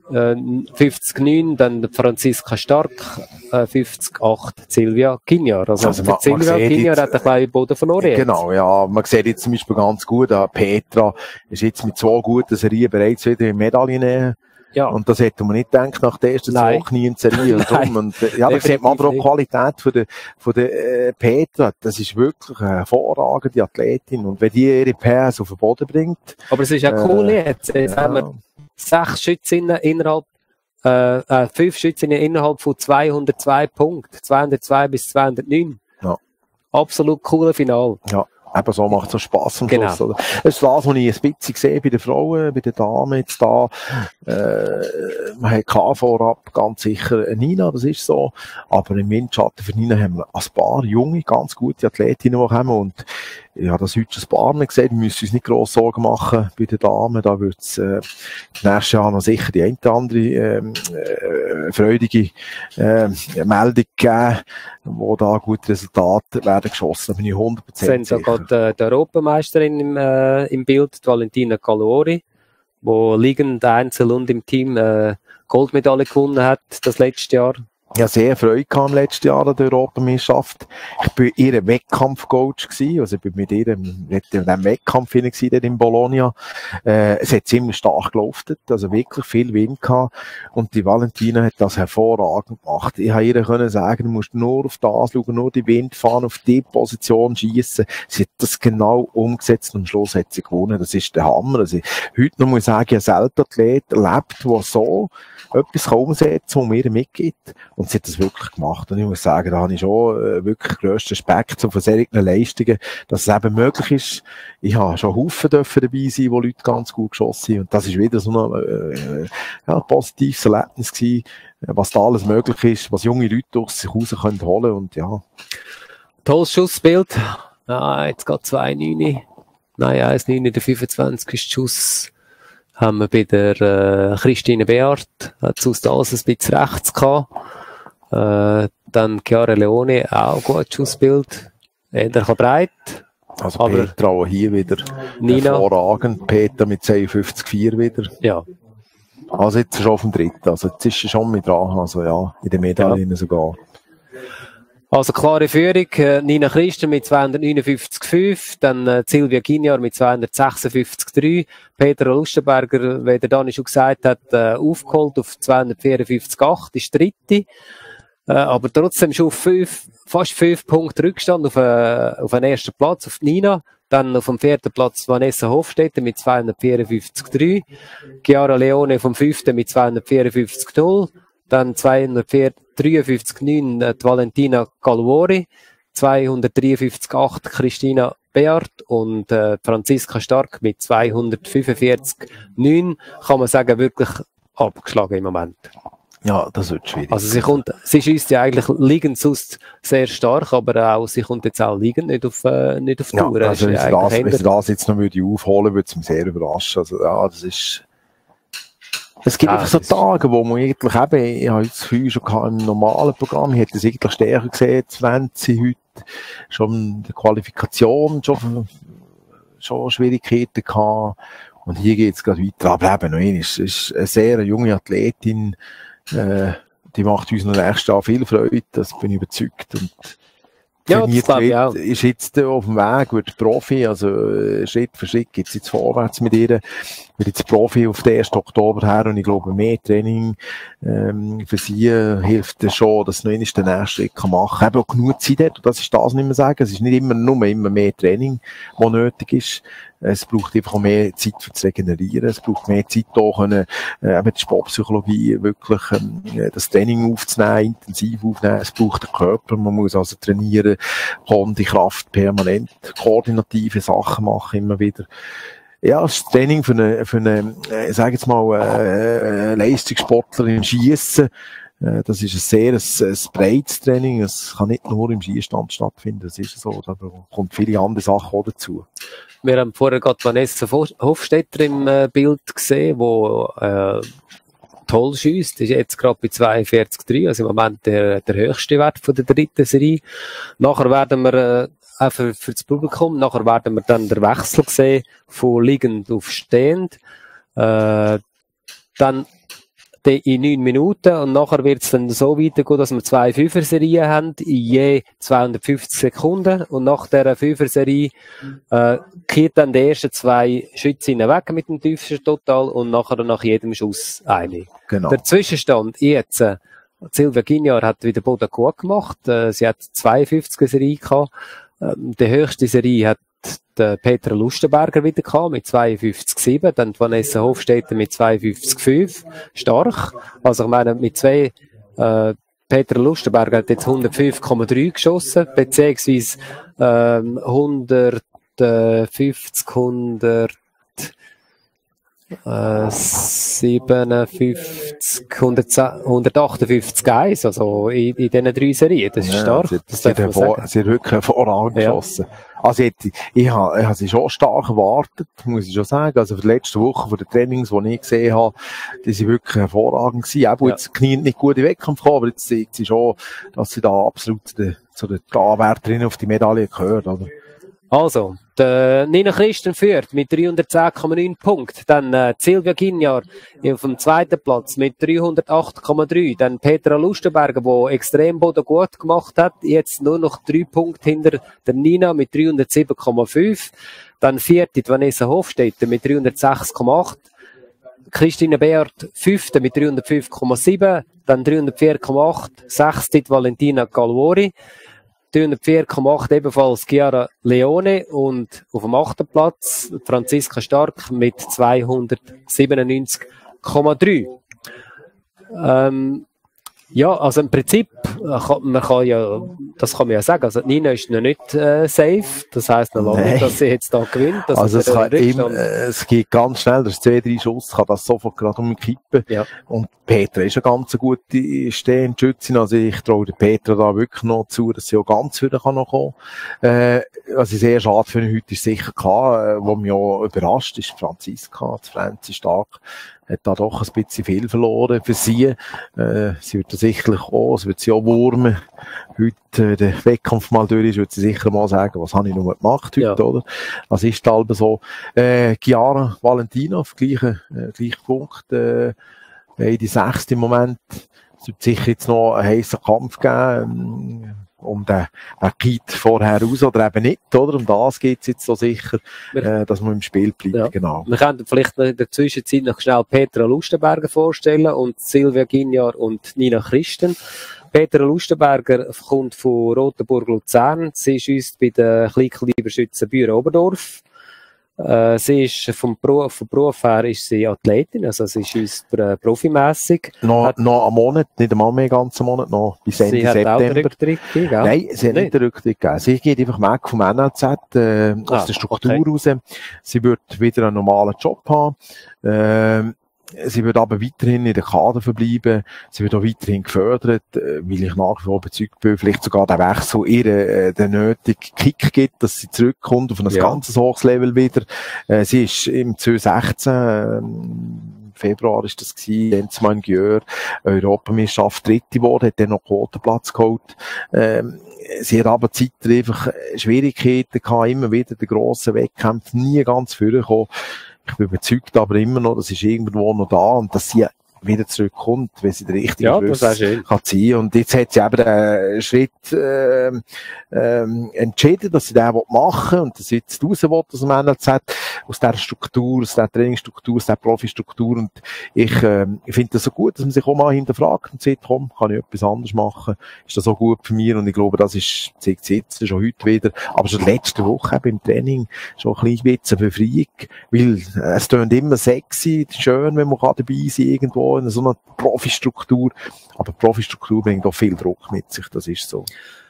fünfzig Komma neun, dann Franziska Stark, äh, fünfzig Komma acht Silvia Ginjar. Also, also man, Silvia Ginjar hat ein kleinen Boden verloren. Genau, ja. Man sieht jetzt zum Beispiel ganz gut, äh, Petra ist jetzt mit zwei guten Serien bereits wieder in Medaillen näher. Ja. Und das hätte man nicht gedacht nach der ersten zwei Knien Serie. Und drum, und, ja, da sieht man aber auch die Qualität von der, von der, äh, Petra. Das ist wirklich eine hervorragende Athletin. Und wenn die ihre P S auf den Boden bringt. Aber es ist ja cool äh, jetzt. Jetzt ja. haben wir sechs Schützinnen innerhalb äh, äh, fünf Schützinnen innerhalb von zweihundertzwei Punkten. zweihundertzwei bis zweihundertneun. Ja. Absolut cooler Final. Ja. Eben so macht es so Spass am Genau. Schluss. Oder? Das ist das, was ich ein bisschen sehe bei den Frauen, bei den Damen jetzt da. Äh, man hat K vorab ganz sicher Nina, das ist so. Aber im Windschatten für Nina haben wir ein paar junge, ganz gute Athletinnen, die kommen. Und ich habe das heute ein paar Mal gesehen. Wir müssen uns nicht gross Sorgen machen bei den Damen. Da wird es äh, nächstes Jahr noch sicher die eine oder andere äh, äh, freudige äh, Meldung geben, wo da gute Resultate werden geschossen. Da bin ich hundert Prozent sicher. Sogar die, die Europameisterin im, äh, im Bild, die Valentina Calori, die liegend Einzel und im Team äh, Goldmedaille gewonnen hat, das letzte Jahr. Ich hatte sehr Freude gehabt im letzten Jahr an der Europameisterschaft. Ich war ihr Wettkampfcoach gewesen, also ich bin mit ihr in diesem Wettkampf gewesen, in Bologna. Äh, es hat ziemlich stark gelaufen, also wirklich viel Wind gehabt. Und die Valentina hat das hervorragend gemacht. Ich habe ihr können sagen, du musst nur auf das schauen, nur die Wind fahren, auf die Position schiessen. Sie hat das genau umgesetzt und am Schluss hat sie gewonnen. Das ist der Hammer. Also, heute noch muss ich sagen, ein Selbstathlet lebt, der so etwas umsetzen kann, was mir mitgibt. Und sie hat das wirklich gemacht. Und ich muss sagen, da habe ich schon äh, wirklich grössten Respekt von solchen Leistungen, dass es eben möglich ist. Ich habe schon Haufen dürfen dabei sein, wo Leute ganz gut geschossen haben. Und das ist wieder so ein äh, ja, positives Erlebnis gewesen, was da alles möglich ist, was junge Leute aus sich raus können holen. Und ja. Tolles Schussbild. Ah, jetzt geht zwei neun. Nein, eins neun, der fünfundzwanzigste Schuss. Haben wir bei der äh, Christine Beard, hat aus das ein bisschen rechts gehabt. Äh, dann Chiara Leone, auch gut Schussbild. Eher breit. Also aber Petra auch hier wieder Nina. Hervorragend. Peter mit zweiundfünfzig Komma vier wieder. Ja. Also jetzt ist er schon auf dem dritten. Also jetzt ist er schon mit dran. Also ja, in den Medaillen ja. sogar. Also klare Führung, äh, Nina Christen mit zweihundertneunundfünfzig Komma fünf, dann äh, Silvia Guignard mit zweihundertsechsundfünfzig Komma drei, Peter Lustenberger, wie der Dani schon gesagt hat, äh, aufgeholt auf zweihundertvierundfünfzig Komma acht, ist dritte, äh, aber trotzdem schon auf fünf, fast fünf Punkte Rückstand auf, äh, auf den ersten Platz, auf Nina, dann auf dem vierten Platz Vanessa Hofstetter mit zweihundertvierundfünfzig Komma drei, Chiara Leone vom fünften mit zweihundertvierundfünfzig Komma null, dann zweihundertdreiundfünfzig Komma neun die Valentina Calvori, zweihundertdreiundfünfzig Komma acht Christina Beard und äh, Franziska Stark mit zweihundertfünfundvierzig Komma neun, kann man sagen, wirklich abgeschlagen im Moment. Ja, das wird schwierig. Also sie kommt, sie schießt ja eigentlich liegend sonst sehr stark, aber auch sie kommt jetzt auch liegend nicht auf, äh, nicht auf Tour. Ja, also wenn sie das, wenn sie das jetzt noch würde aufholen, würde es mich sehr überraschen. Also ja, das ist... Es gibt ja, einfach so Tage, wo man eigentlich eben, ich habe jetzt früh schon im normalen Programm, ich hätte es eigentlich stärker gesehen, zwanzig heute, schon in der Qualifikation, schon, schon Schwierigkeiten gehabt. Und hier geht es gerade weiter. Aber eben noch einmal, es ist eine sehr junge Athletin, äh, die macht uns noch nächstes Jahr viel Freude, das bin ich überzeugt. Und ja, das glaube ich auch. Ist jetzt auf dem Weg, wird Profi, also Schritt für Schritt geht es jetzt vorwärts mit ihr, wird jetzt Profi auf den ersten Oktober her und ich glaube, mehr Training ähm, für sie hilft es schon, dass sie noch einmal den nächsten Schritt kann machen kann. Eben auch genug Zeit hat, und das ist das nicht mehr sagen, es ist nicht immer nur immer mehr Training, was nötig ist. Es braucht einfach auch mehr Zeit für zu regenerieren. Es braucht mehr Zeit, da können, äh, eben die Sportpsychologie wirklich, ähm, das Training aufzunehmen, intensiv aufnehmen. Es braucht den Körper. Man muss also trainieren, Kondi, Kraft, permanent, koordinative Sachen machen, immer wieder. Ja, das Training für eine, für eine, äh, sag jetzt mal, äh, äh, Leistungssportler im Schiessen. Äh, das ist ein sehr, ein, ein breites Training. Es kann nicht nur im Schießstand stattfinden. Das ist so. Da kommt viele andere Sachen auch dazu. Wir haben vorher gerade Vanessa Hofstetter im äh, Bild gesehen, wo äh, toll schiesst. Ist jetzt gerade bei zweiundvierzig Komma drei, also im Moment der, der höchste Wert von der dritten Serie. Nachher werden wir, äh, auch für, für das Publikum, nachher werden wir dann den Wechsel sehen von liegend auf stehend. Äh, dann in neun Minuten und nachher wird es dann so weitergehen, dass wir zwei Fünfer-Serien haben, in je zweihundertfünfzig Sekunden und nach dieser Fünfer-Serie äh, kehrt dann die ersten zwei Schützinnen weg mit dem tiefsten Total und nachher nach jedem Schuss eine. Genau. Der Zwischenstand jetzt, äh, Silvia Guignard hat wieder Boden gut gemacht, äh, sie hat zweiundfünfzig Serie gehabt, äh, die höchste Serie hat den Petra Lustenberger wieder gehabt, mit zweiundfünfzig Komma sieben, dann die Vanessa Hofstetter mit zweiundfünfzig Komma fünf, stark. Also ich meine, mit zwei, äh, Petra Lustenberger hat jetzt hundertfünf Komma drei geschossen, beziehungsweise, ähm, hundertfünfzig, hundert, Äh, siebenundfünfzig, hundertachtundfünfzig eins, also in, in diesen drei Serien. Das ist ja, stark. Sie, das sie, hat hervor, sie hat wirklich hervorragend ja. geschossen. Also ich, ich, habe, ich habe sie schon stark erwartet, muss ich schon sagen. Also für die letzten Wochen, von den Trainings, die ich gesehen habe, die sind wirklich hervorragend gewesen. Auch ja. Jetzt kniet nicht gut in den Wettkampf gekommen, aber jetzt sieht sie schon, dass sie da absolut zu den, zu den Anwärterinnen auf die Medaille gehört. Oder? Also, der Nina Christen führt mit dreihundertzehn Komma neun Punkten. Dann äh, Silvia Ginjar auf dem zweiten Platz mit dreihundertacht Komma drei. Dann Petra Lustenberger, die extrem Boden gut gemacht hat. Jetzt nur noch drei Punkte hinter der Nina mit dreihundertsieben Komma fünf. Dann vierte die Vanessa Hofstetter mit dreihundertsechs Komma acht. Christine Beard fünfte mit dreihundertfünf Komma sieben. Dann dreihundertvier Komma acht. Sechste die Valentina Galvori. dreihundertvier Komma acht ebenfalls Chiara Leone und auf dem achten Platz Franziska Stark mit zweihundertsiebenundneunzig Komma drei. Ähm, ja, also im Prinzip, man kann ja, das kann man ja sagen, also Nina ist noch nicht äh, safe, das heisst noch lange nicht, dass sie jetzt da gewinnt. Also es, kann ihm, äh, es geht ganz schnell, das ist zwei, drei Schuss, kann das sofort gerade umkippen. Ja. Und Petra ist eine ganz gute stehende Schützin, also ich traue der Petra da wirklich noch zu, dass sie auch ganz wieder kann noch kommen. Äh, was ich sehr schade finde, heute ist sicher klar, äh, wo mich auch überrascht ist, Franziska, die Franzi Stark, hat da doch ein bisschen viel verloren für sie. Äh, sie wird da sicherlich auch, es wird sie auch wurmen. Heute äh, der Wettkampf mal durch ist, wird sie sicher mal sagen, was habe ich noch gemacht heute, ja. Oder? Was ist da halb so? Äh, Chiara Valentina auf gleichen, äh, gleichen Punkt, äh, in die sechste im Moment. Es wird sicher jetzt noch einen heissen Kampf geben, um den, den Kit vorher raus oder eben nicht, oder? Um das geht es jetzt so sicher, äh, dass man im Spiel bleibt, ja. Genau. Wir können vielleicht in der Zwischenzeit noch schnell Petra Lustenberger vorstellen und Silvia Ginjar und Nina Christen. Petra Lustenberger kommt von Rotenburg-Luzern. Sie ist uns bei den Kleinkaliberschützen Büren Oberdorf. Äh, sie ist vom Beruf, vom Beruf her ist sie Athletin, also sie ist uns äh, profimässig. Noch, hat, noch einen Monat, nicht einmal mehr ganzen Monat, noch bis Ende sie hat September. Auch den Rücktritt gegeben, gell? Nein, sie hat nicht, nicht den Rücktritt gegeben. Sie geht einfach weg vom N L Z, äh, ah, aus der Struktur okay. raus. Sie wird wieder einen normalen Job haben. Äh, Sie wird aber weiterhin in der Kader verbleiben. Sie wird auch weiterhin gefördert, weil ich nach wie vor überzeugt bin, vielleicht sogar der Wechsel ihr äh, den nötigen Kick gibt, dass sie zurückkommt auf ein ja. ganzes hohes Level wieder. Äh, sie ist im zwanzig sechzehn, äh, im Februar ist das gewesen, dann zumal in Gjör, Europameisterschaft dritte geworden, hat dann noch Quotenplatz geholt. Ähm, Sie hat aber zeitlich einfach Schwierigkeiten gehabt, immer wieder den grossen Wettkampf, nie ganz vorgekommen. Ich bin überzeugt aber immer noch, das ist irgendwo noch da und dass sie wieder zurückkommt, wenn sie den richtigen ja, Schluss kann ziehen. Und jetzt hat sie eben den Schritt äh, äh, entschieden, dass sie den machen will und dass sie jetzt raus will aus dem N L Z, aus dieser Struktur, aus dieser Trainingsstruktur, aus dieser Profistruktur. Und ich, äh, ich finde das so gut, dass man sich auch mal hinterfragt und sagt, komm, kann ich etwas anderes machen? Ist das so gut für mich? Und ich glaube, das ist, zeigt sich jetzt schon heute wieder, aber schon letzte Woche eben im Training schon ein bisschen eine Befreiung, weil äh, es tönt immer sexy, schön, wenn man dabei sein kann, irgendwo in so einer Profistruktur. Aber Profistruktur bringt auch viel Druck mit sich, das ist so.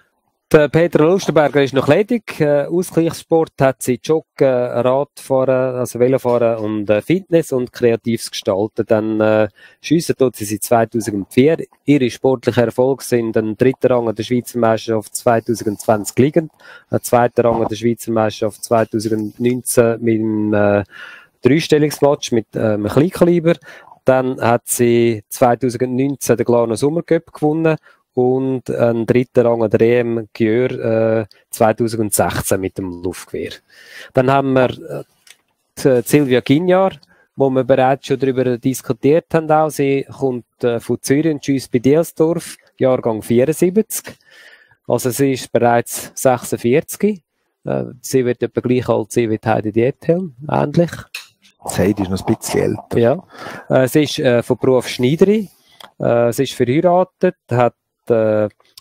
Der Petra Lustenberger ist noch ledig. Äh, Ausgleichssport hat sie Joggen, Radfahren, also Velofahren und äh, Fitness und Kreatives gestalten. Dann äh, schiessen tut sie seit zweitausendvier. Ihre sportlichen Erfolge sind ein dritter Rang an der Schweizer Meisterschaft zwanzig zwanzig liegend, ein zweiter Rang an der Schweizer Meisterschaft zwanzig neunzehn mit einem äh, Dreistellungsmatch mit äh, einem Kleinkaliber. Dann hat sie zwanzig neunzehn den Glarner Sommercup gewonnen und einen dritten Rang an der E M Gjör äh, zwanzig sechzehn mit dem Luftgewehr. Dann haben wir äh, die Silvia Ginjar, wo wir bereits schon darüber diskutiert haben. Auch. Sie kommt äh, von Zürich und ist bei Dielsdorf, Jahrgang vierundsiebzig. Also sie ist bereits sechsundvierzig. Äh, sie wird etwa gleich alt sein wie Heidi Diethelm, ähnlich. Heidi ist noch ein bisschen älter. Ja. Äh, sie ist äh, von Beruf Schneiderin. Äh, sie ist verheiratet, hat äh,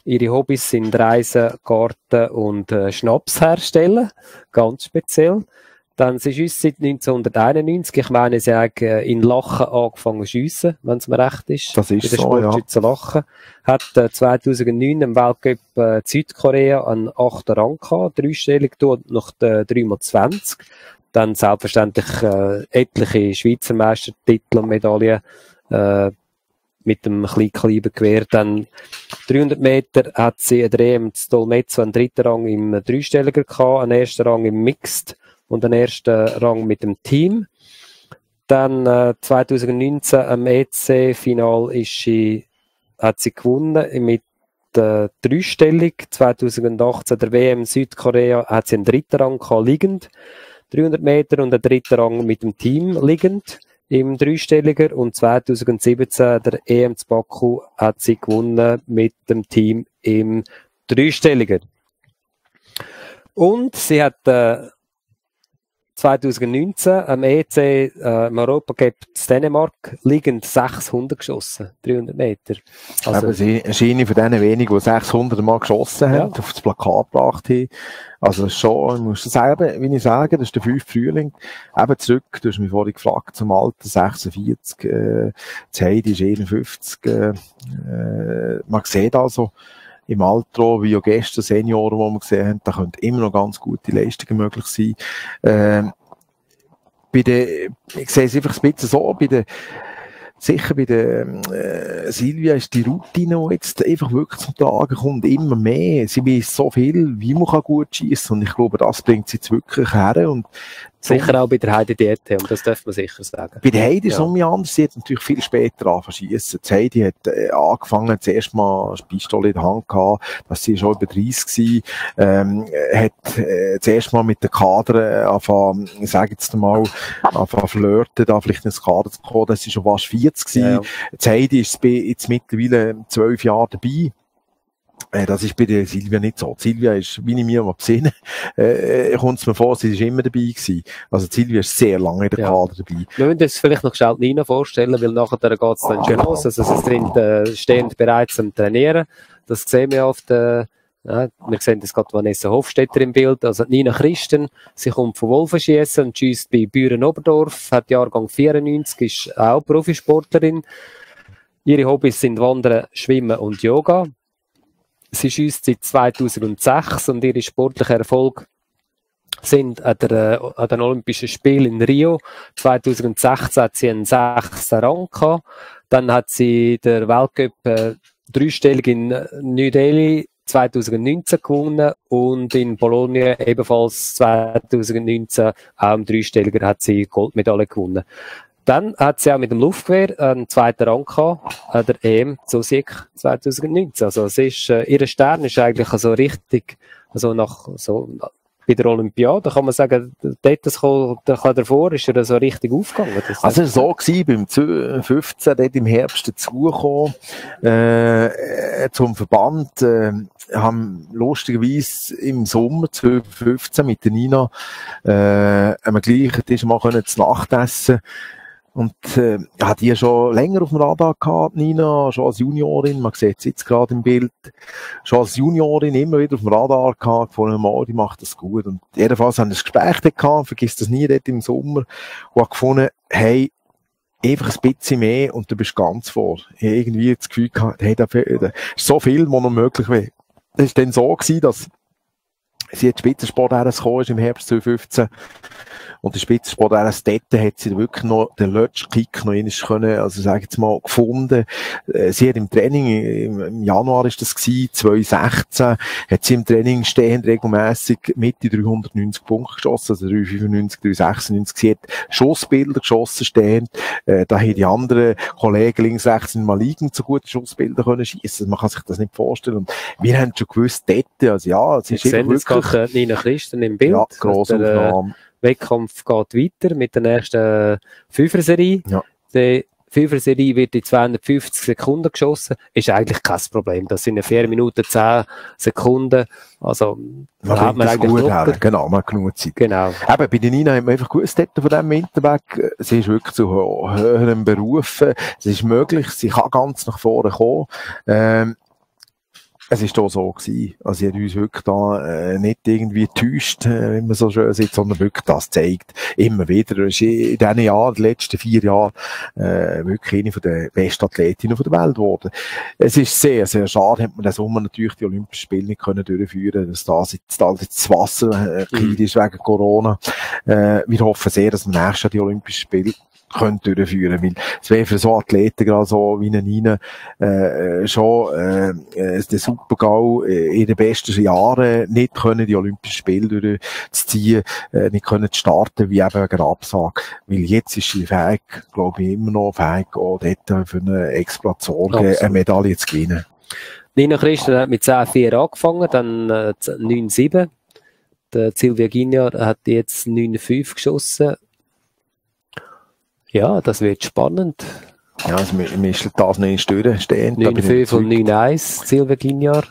Ihre Hobbys sind Reisen, Garten und äh, Schnaps herstellen. Ganz speziell. Dann sie schiessen seit neunzehnhunderteinundneunzig. Ich meine, sie haben in Lachen angefangen zu schiessen, wenn es mir recht ist. Das ist bei der so, Sportschütze ja. Lachen. Hat äh, zweitausendneun im Weltcup äh, Südkorea einen achten Rang gehabt, dreistellig dort nach der drei mal zwanzig. Dann selbstverständlich äh, etliche Schweizer Meistertitel und Medaillen äh, mit dem kleinen Kalibergewehr. Dann dreihundert Meter hat sie in der E M zu Dolmezzo einen dritten Rang im Dreistelliger gehabt, einen ersten Rang im Mixed und einen ersten Rang mit dem Team. Dann äh, zweitausendneunzehn am E C-Final ist sie, hat sie gewonnen mit äh, dreistellig. zweitausendachtzehn der W M Südkorea hat sie einen dritten Rang gehabt, liegend. dreihundert Meter und einen dritten Rang mit dem Team liegend im Dreistelliger. Und zweitausendsiebzehn der E M zu Baku hat sie gewonnen mit dem Team im Dreistelliger. Und sie hat äh, zweitausendneunzehn am E C äh, im Europacup in Dänemark liegend sechshundert geschossen, dreihundert Meter. Also, sie ist eine von denen wenigen, die sechshundert Mal geschossen haben, ja, auf das Plakat gebracht haben. Also das ist schon, ich muss sagen, wie ich sage, das ist der fünfte Frühling. Eben zurück, du hast mich vorhin gefragt, zum Alter sechsundvierzig, äh, das Heidi ist einundfünfzig, äh, äh, man sieht also, im Alter, wie auch gestern Senioren, die wir gesehen haben, da können immer noch ganz gute Leistungen möglich sein. Ähm, bei der, ich sehe es einfach ein bisschen so, bei der, sicher bei der äh, Silvia ist die Routine, die jetzt einfach wirklich zum Tragen kommt, immer mehr. Sie weiß so viel, wie man gut schiessen, und ich glaube, das bringt sie jetzt wirklich her. Und sicher auch bei der Heidi D T, und das darf man sicher sagen. Bei der Heidi ist es ja anders. Sie hat natürlich viel später angefangen zu schiessen. Die Heidi hat äh, angefangen, zuerst mal eine Pistole in der Hand gehabt, dass sie schon über dreißig war, ähm, hat äh, zuerst mal mit den Kadern äh, angefangen, ich sage jetzt mal, angefangen flirten, da vielleicht ins Kader zu kommen, dass sie schon fast vierzig war. Ja, ja. Die Heidi ist jetzt mittlerweile zwölf Jahre dabei. Das ist bei der Silvia nicht so. Die Silvia ist, wie ich mir mal besinne, äh, kommt es mir vor, sie ist immer dabei gewesen. Also die Silvia ist sehr lange in der ja. Kader dabei. Wir müssen uns vielleicht noch schnell Nina vorstellen, weil nachher geht es dann schon los. Also sie sind äh, stehend bereits am Trainieren. Das sehen wir auf der, ja, wir sehen das gerade Vanessa Hofstetter im Bild. Also Nina Christen, sie kommt von Wolfenschiessen und schießt bei Büren Oberdorf, hat Jahrgang vierundneunzig, ist auch Profisportlerin. Ihre Hobbys sind Wandern, Schwimmen und Yoga. Sie schiesst seit zweitausendsechs und ihre sportlichen Erfolge sind an, der, an den Olympischen Spielen in Rio. zweitausendsechzehn hat sie einen sechsten Rang gehabt. Dann hat sie den Weltcup äh, dreistellig in New Delhi zweitausendneunzehn gewonnen und in Bologna ebenfalls zweitausendneunzehn auch im Dreistelliger hat sie Goldmedaille gewonnen. Dann hat sie auch mit dem Luftgewehr einen zweiten Rang gehabt, an der E M Zosik zweitausendneunzehn. Also es ist, äh, ihr Stern ist eigentlich also richtig, also nach, so, bei der Olympiade, da kann man sagen, dort das kam, davor ist er so richtig aufgegangen. Das also es war so gewesen, beim fünfzehn, dort im Herbst dazugekommen, äh, zum Verband, äh, haben lustigerweise im Sommer zweitausendfünfzehn mit der Nina, äh, am gleichen Tisch mal können zu Nacht essen. Und äh, hat die schon länger auf dem Radar gehabt, Nina, schon als Juniorin, man sieht es jetzt gerade im Bild, schon als Juniorin immer wieder auf dem Radar gehabt, gefunden, mal, die macht das gut. Und jedenfalls haben wir ein Gespräch dort gehabt, vergiss das nie, dort im Sommer, und habe gefunden, hey, einfach ein bisschen mehr und du bist ganz vor. Ich habe irgendwie das Gefühl gehabt, hey, da, da ist so viel, was noch möglich wäre. Es war dann so gewesen, dass sie jetzt Spitzensport gekommen ist im Herbst zweitausendfünfzehn. Und der Spitzensport R S dort hat sie wirklich noch den letzten Kick noch einmal können, also sag ich jetzt mal, gefunden. Sie hat im Training, im Januar ist das gewesen, zweitausendsechzehn, hat sie im Training stehend regelmässig Mitte dreihundertneunzig Punkte geschossen, also dreihundertfünfundneunzig, dreihundertsechsundneunzig. Sie hat Schussbilder geschossen stehend. Da haben die anderen Kollegen links, rechts mal liegend so gute Schussbilder können schiessen. Man kann sich das nicht vorstellen. Und wir haben schon gewusst, dort, also ja, es ist eben wirklich... Gerade Nina Christen im Bild. Ja, grosse Aufnahme. Wettkampf geht weiter mit der nächsten Fünfer-Serie. Ja. Die Fünfer-Serie wird in zweihundertfünfzig Sekunden geschossen. Ist eigentlich kein Problem. Das sind vier Minuten zehn Sekunden. Also, man hat man eigentlich gut her. Genau, man hat genug Zeit. Genau. Eben, bei der Nina hat man einfach gewusst, von diesem Winterweg, sie ist wirklich zu höherem Berufen. Es ist möglich, sie kann ganz nach vorne kommen. Ähm, es ist auch so gewesen. Also, sie hat uns wirklich da, äh, nicht irgendwie getäuscht, äh, wie man so schön sagt, sondern wirklich das zeigt. Immer wieder. Es ist in diesen Jahren, den letzten vier Jahren, äh, wirklich eine von den besten Athletinnen der Welt geworden. Es ist sehr, sehr schade, hat man den Sommer natürlich die Olympischen Spiele nicht können durchführen, dass da jetzt, da jetzt das Wasser, äh, mhm. ist wegen Corona. Äh, wir hoffen sehr, dass wir nächstes Jahr die Olympischen Spiele können durchführen, weil es wäre für so Athleten gerade so wie eine Nina äh, schon äh, äh, der Super-GAU äh, in den besten Jahren nicht können die Olympischen Spiele durchzuziehen, äh, nicht können starten, wie eben wegen Absage. Weil jetzt ist sie fähig, glaube ich, immer noch fähig, auch dort für eine Exploration eine Medaille zu gewinnen. Nina Christen hat mit zehn vier angefangen, dann äh, neun sieben. Der Silvia Guignard hat jetzt neun fünf geschossen. Ja, das wird spannend. Ja, also wir müssen das nicht stören, stehen. neun fünf und neun eins, Silvia Guignard.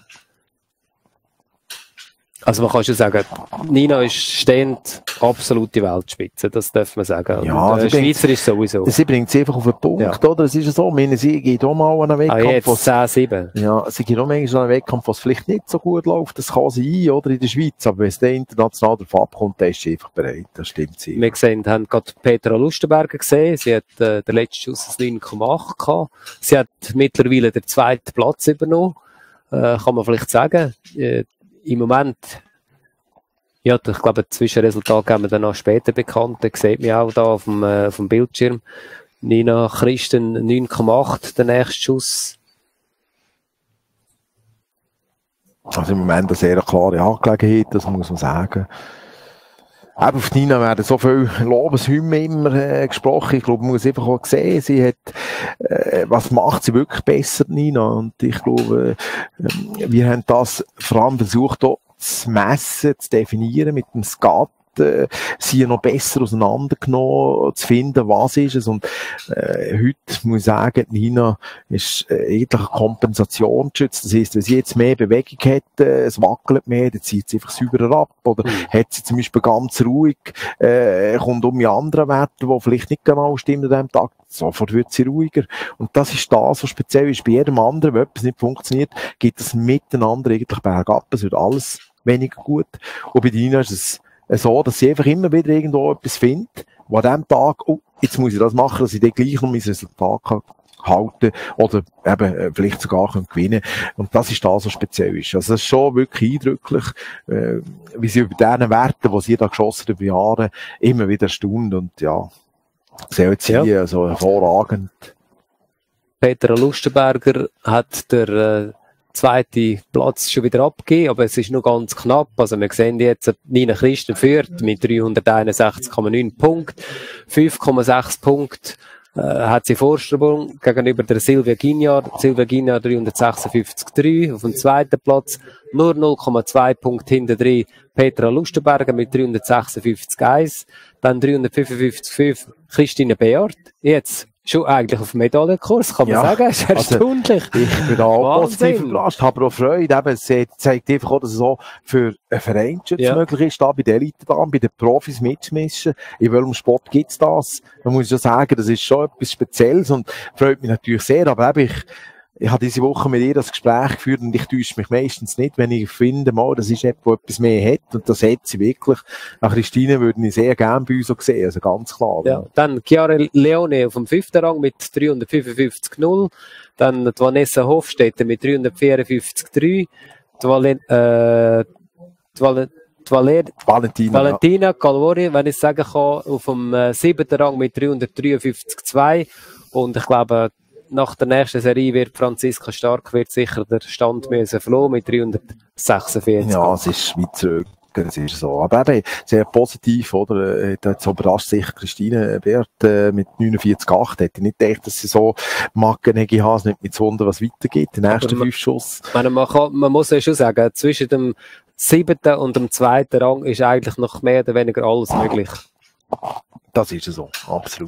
Also man kann schon sagen, Nina ist stehend absolute Weltspitze, das darf man sagen. Ja, und, äh, Schweizer ist sowieso. Sie bringt es einfach auf den Punkt, ja. oder? Es ist ja so, meine, sie geht auch mal an einen Wettkampf. Ah, jetzt zehn sieben. Ja, sie geht auch manchmal an einen Wettkampf, was vielleicht nicht so gut läuft, das kann sein, oder, in der Schweiz, aber wenn es dann international darauf abkommt, dann ist sie einfach bereit, das stimmt sie. Wir gesehen, haben gerade Petra Lustenberger gesehen, sie hat äh, den letzten Schuss neun Komma acht gehabt, sie hat mittlerweile den zweiten Platz übernommen, äh, kann man vielleicht sagen, äh, im Moment, ja, ich glaube, das Zwischenresultat geben wir dann noch später bekannt. Das sieht man auch da auf dem, äh, auf dem Bildschirm. Nina Christen neun Komma acht, der nächste Schuss. Also im Moment eine sehr klare Angelegenheit, das muss man sagen. Eben auf Nina werden so viele Lobeshymnen immer äh, gesprochen. Ich glaube, man muss einfach auch sehen, sie hat, äh, was macht sie wirklich besser, Nina? Und ich glaube, äh, wir haben das vor allem versucht, auch zu messen, zu definieren mit dem Skat, äh, sie noch besser auseinandergenommen, zu finden, was ist es. Und äh, heute muss ich sagen, Nina ist äh, eigentlich eine Kompensation geschützt. Das heisst, wenn sie jetzt mehr Bewegung hat, äh, es wackelt mehr, dann zieht sie einfach sauberer ab. Oder mhm. hat sie zum Beispiel ganz ruhig, äh, kommt um die anderen Werte, die vielleicht nicht genau stimmen an diesem Tag, sofort wird sie ruhiger. Und das ist das, was speziell ist bei jedem anderen. Wenn etwas nicht funktioniert, geht es miteinander eigentlich bergab. Es wird alles weniger gut. Und bei Nina ist es so, dass sie einfach immer wieder irgendwo etwas findet, wo an diesem Tag, oh, jetzt muss ich das machen, dass ich dann gleich noch mein Resultat kann halten oder eben äh, vielleicht sogar können gewinnen. Und das ist das, was speziell ist. Also es ist schon wirklich eindrücklich, äh, wie sie über diese Werte, die sie da geschossen über Jahre, immer wieder staunt. Und ja, sehr jetzt hier, ja. Also hervorragend. Petra Lustenberger hat der äh, zweite Platz schon wieder abgegeben, aber es ist noch ganz knapp. Also wir sehen jetzt, Nina Christen führt mit dreihunderteinundsechzig Komma neun Punkten, fünf Komma sechs Punkte äh, hat sie Vorsprung gegenüber der Silvia Guignard. Silvia Guignard dreihundertsechsundfünfzig Komma drei auf dem zweiten Platz, nur null Komma zwei Punkte hinter drin Petra Lustenberger mit dreihundertsechsundfünfzig Komma eins, dann dreihundertfünfundfünfzig Komma fünf Christine Beard. Jetzt schon eigentlich auf dem Medaillenkurs, kann man ja sagen. Das ist erstaunlich. Also, ich bin auch positiv überrascht, habe aber auch Freude. Eben, es zeigt einfach auch, dass es auch für einen Vereinsschutz ja. möglich ist, da bei den Elite, da, bei den Profis mitzumischen. In welchem Sport gibt's das? Man muss ja sagen, das ist schon etwas Spezielles und freut mich natürlich sehr. Aber eben, ich, ich habe diese Woche mit ihr das Gespräch geführt und ich täusche mich meistens nicht, wenn ich finde, mal, das ist jemand, der etwas mehr hat und das hat sie wirklich. Auch Christine würde ich sehr gerne bei uns so sehen, also ganz klar. Ja, ja. Dann Chiara Leone auf dem fünften Rang mit dreihundertfünfundfünfzig Komma null, dann die Vanessa Hofstetter mit dreihundertvierundfünfzig Komma drei, die, Valen, äh, die, Valen, die Valer, Valentina, Valentina Calvori, wenn ich sagen kann, auf dem äh, siebten Rang mit dreihundertdreiundfünfzig Komma zwei und ich glaube, nach der nächsten Serie wird Franziska Stark wird sicher der Stand müssen verloren mit dreihundertsechsundvierzig. Ja, es ist weit zurück, es ist so. Aber eben, sehr positiv, oder? Da so überrascht sich Christine Beard äh, mit neunundvierzig Komma acht. Hätte ich nicht gedacht, dass sie so Mackenegi haben, nicht mit zu wundern, was weitergeht. Die nächsten fünf Schuss. Man, man, kann, man muss ja schon sagen, zwischen dem siebten und dem zweiten Rang ist eigentlich noch mehr oder weniger alles möglich. Das ist so, absolut.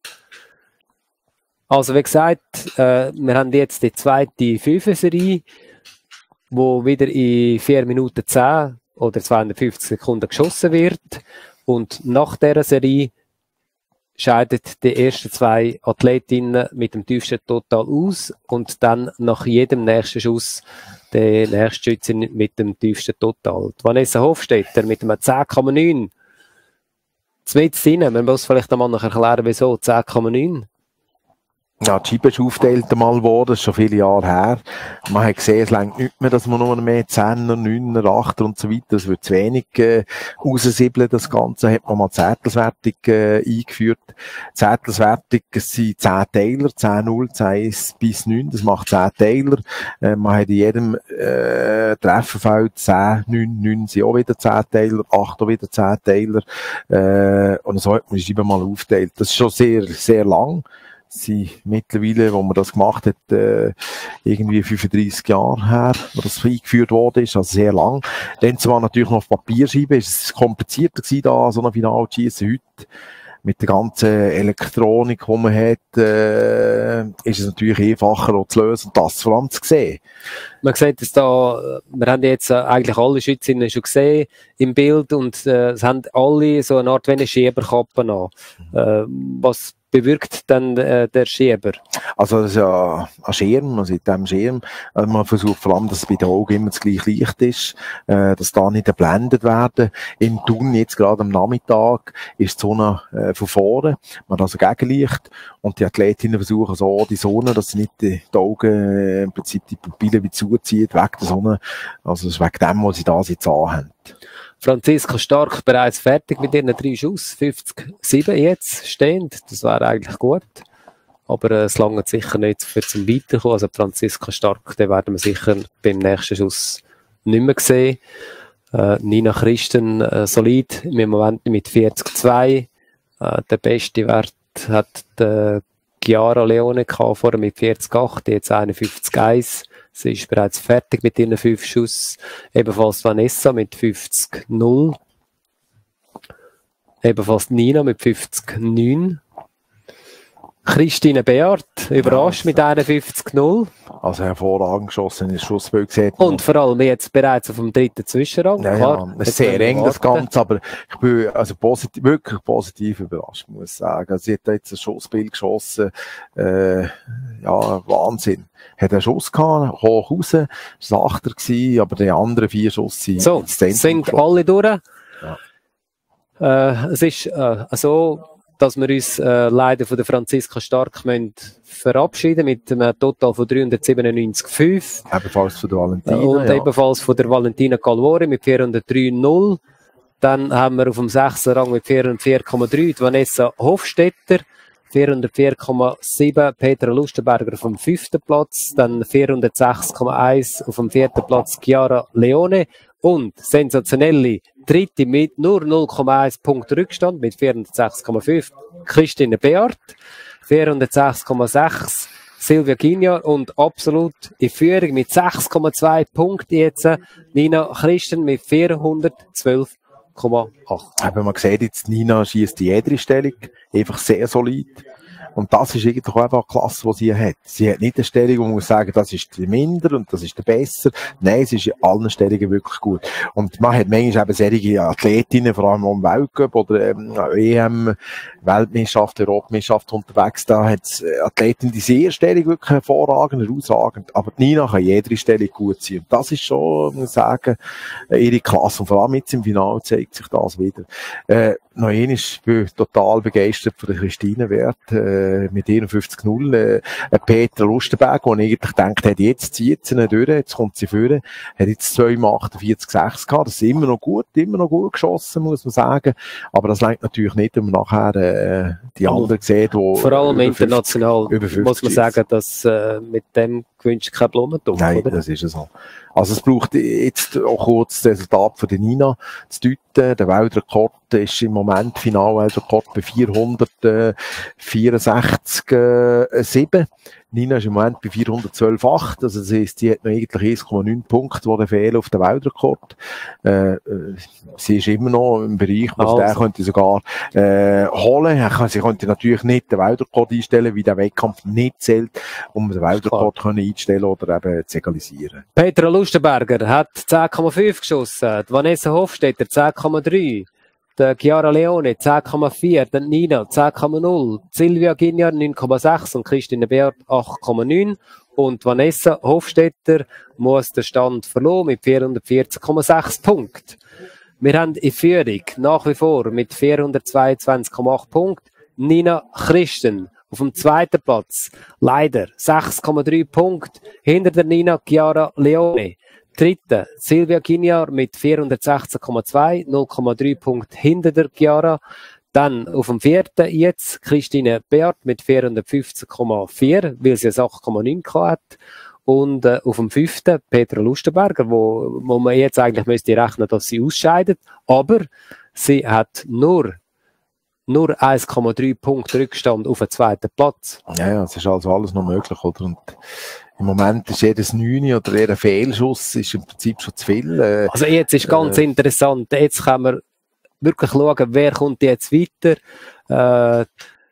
Also wie gesagt, äh, wir haben jetzt die zweite Fünfer-Serie, die wieder in vier Minuten zehn oder zweihundertfünfzig Sekunden geschossen wird. Und nach dieser Serie scheiden die ersten zwei Athletinnen mit dem tiefsten Total aus und dann nach jedem nächsten Schuss die nächste Schützin mit dem tiefsten Total. Die Vanessa Hofstetter mit einem zehn Komma neun. Zweit rein, man muss vielleicht einmal noch erklären, wieso zehn Komma neun. Ja, die Scheibe ist aufgeteilt einmal worden, das ist schon viele Jahre her. Man hat gesehen, es reicht nicht mehr, dass man nur mehr Zehner, Neuner, Achter und so weiter, das wird zu wenig äh, raussiebeln, das Ganze. Hat man mal Zettelwertung äh, eingeführt. Zettelwertung, es sind zehn Teiler, zehn, null, zehn, eins bis neun, das macht zehn Teiler. Äh, man hat in jedem äh, Trefferfeld zehn, neun, neun sind auch wieder zehn Teiler, acht auch wieder zehn Teiler. Äh, und so hat man die Scheibe mal aufgeteilt. Das ist schon sehr, sehr lang. Sie mittlerweile, wo man das gemacht hat, äh, irgendwie fünfunddreissig Jahre her, wo das eingeführt worden ist, also sehr lang. Dann zwar natürlich noch auf Papierscheibe, ist es komplizierter gewesen, da so ein Finale zu schiessen. Heute, mit der ganzen Elektronik, die man hat, äh, ist es natürlich einfacher auch zu lösen und das vor allem zu sehen. Man sieht es da, wir haben jetzt eigentlich alle Schützinnen schon gesehen im Bild und äh, es haben alle so eine Art wie eine Schieberkappe an. Äh, was bewirkt dann äh, der Schieber? Also das ist ja ein Schirm, man sieht dem Schirm. Also man versucht vor allem, dass es bei den Augen immer das gleiche Licht ist, äh, dass da nicht geblendet werden. Im Thun, jetzt gerade am Nachmittag, ist die Sonne äh, von vorne, man hat also Gegenlicht und die Athletinnen versuchen so die Sonne, dass sie nicht die, die Augen, äh, im Prinzip die Pupillen wie zuzieht, wegen der Sonne. Also das ist wegen dem, was sie da jetzt anhaben. Franziska Stark bereits fertig mit ihren drei Schuss, fünfzig sieben jetzt stehend, das wäre eigentlich gut, aber äh, es lange sicher nicht für zum Weiterkommen, also Franziska Stark, den werden wir sicher beim nächsten Schuss nicht mehr sehen. Äh, Nina Christen äh, solid, im Moment mit vierzig zwei, äh, der beste Wert hat der Chiara Leone gehabt, vorher mit vierzig acht, jetzt einundfünfzig eins. Sie ist bereits fertig mit ihren fünf Schuss. Ebenfalls Vanessa mit fünfzig null. Ebenfalls Nina mit fünfzig neun. Christine Beard überrascht ja, mit einundfünfzig null. Also hervorragend geschossen ins Schussbild gesehen. Und vor allem jetzt bereits auf dem dritten Zwischenrang. Ja, ja, es ist sehr eng das Ganze, aber ich bin also positiv, wirklich positiv überrascht, muss ich sagen. Also sie hat jetzt ein Schussbild geschossen, äh, ja, Wahnsinn. Hat einen Schuss gehabt, hoch raus, das war Achter gewesen, aber die anderen vier Schuss sind so, ins Zentrum sind geflogen. Alle durch. Ja. Äh, es ist äh, so, dass wir uns äh, leider von der Franziska Stark müssen verabschieden mit einem Total von dreihundertsiebenundneunzig Komma fünf. Ebenfalls von der Valentina. Und ja. ebenfalls von der Valentina Calvori mit vierhundertdrei Komma null. Dann haben wir auf dem sechsten Rang mit vierhundertvier Komma drei die Vanessa Hofstetter. vierhundertvier Komma sieben Petra Lustenberger auf dem fünften Platz. Dann vierhundertsechs Komma eins auf dem vierten Platz Chiara Leone. Und sensationelle dritte mit nur null Komma eins Punkt Rückstand mit vierhundertsechs Komma fünf Christine Beard, vierhundertsechs Komma sechs Silvia Ginja und absolut in Führung mit sechs Komma zwei Punkten jetzt Nina Christen mit vierhundertzwölf Komma acht. Aber man sieht jetzt, Nina schießt die jede Stellung, einfach sehr solid. Und das ist eigentlich auch einfach eine Klasse, die sie hat. Sie hat nicht eine Stellung, wo man muss sagen, das ist der minder und das ist der besser. Nein, sie ist in allen Stellungen wirklich gut. Und man hat manchmal eben solche Athletinnen, vor allem am Weltcup oder ähm, E M, Weltmeisterschaft, Europameisterschaft unterwegs, da hat es Athletinnen, die sehr Stellung wirklich hervorragend, herausragend. Aber Nina kann jede Stellung gut sein. Und das ist schon, muss ich sagen, ihre Klasse. Und vor allem jetzt im Finale zeigt sich das wieder. Äh, noch einmal, ich bin total begeistert von der Christine Wert, äh, mit einundfünfzig null, äh, Petra Lustenberg, wo ich eigentlich gedacht hätte, jetzt zieht sie nicht durch, jetzt kommt sie führen, hat jetzt zwei Komma achtundvierzig sechs gehabt, das ist immer noch gut, immer noch gut geschossen, muss man sagen, aber das reicht natürlich nicht, um nachher, äh, die anderen sieht, wo vor allem international, fünfzig, muss man sagen, dass, äh, mit dem gewünscht kein Blumentopf, nein, oder? Das ist es so. Also es braucht jetzt auch kurz das Resultat von der Nina zu deuten. Der Weltrekord ist im Moment Finalweltrekord bei vierhundertvierundsechzig Komma sieben. Nina ist im Moment bei vierhundertzwölf Komma acht. Also das heisst, die hat noch eigentlich eins Komma neun Punkte, die fehlen auf den Weltrekord. Äh, sie ist immer noch im Bereich, wo also. Der könnte sogar äh, holen. Sie könnte natürlich nicht den Weltrekord einstellen, wie der Wettkampf nicht zählt, um den Weltrekord können einstellen oder eben zu egalisieren. Petra Lustenberger hat zehn Komma fünf geschossen, Vanessa Hofstetter zehn Komma drei, äh, Chiara Leone zehn Komma vier, dann Nina zehn Komma null, Silvia Guignard neun Komma sechs und Christine Beard acht Komma neun. Und Vanessa Hofstetter muss den Stand verloren mit vierhundertvierzig Komma sechs Punkten. Wir haben in Führung nach wie vor mit vierhundertzweiundzwanzig Komma acht Punkten Nina Christen. Auf dem zweiten Platz leider sechs Komma drei Punkte hinter der Nina Chiara Leone. Dritte Silvia Guignard mit vierhundertsechzehn Komma zwei, null Komma drei Punkte hinter der Chiara. Dann auf dem vierten jetzt Christine Beard mit vierhundertfünfzehn Komma vier, weil sie ein acht Komma neun hat. Und äh, auf dem fünften Petra Lustenberger, wo, wo man jetzt eigentlich müsste rechnen, dass sie ausscheidet. Aber sie hat nur Nur eins Komma drei Punkte Rückstand auf den zweiten Platz. Ja, ja, es ist also alles noch möglich, oder? Und im Moment ist jedes Neune oder jeder Fehlschuss ist im Prinzip schon zu viel. Äh, also jetzt ist ganz äh, interessant. Jetzt können wir wirklich schauen, wer kommt jetzt weiter. Äh,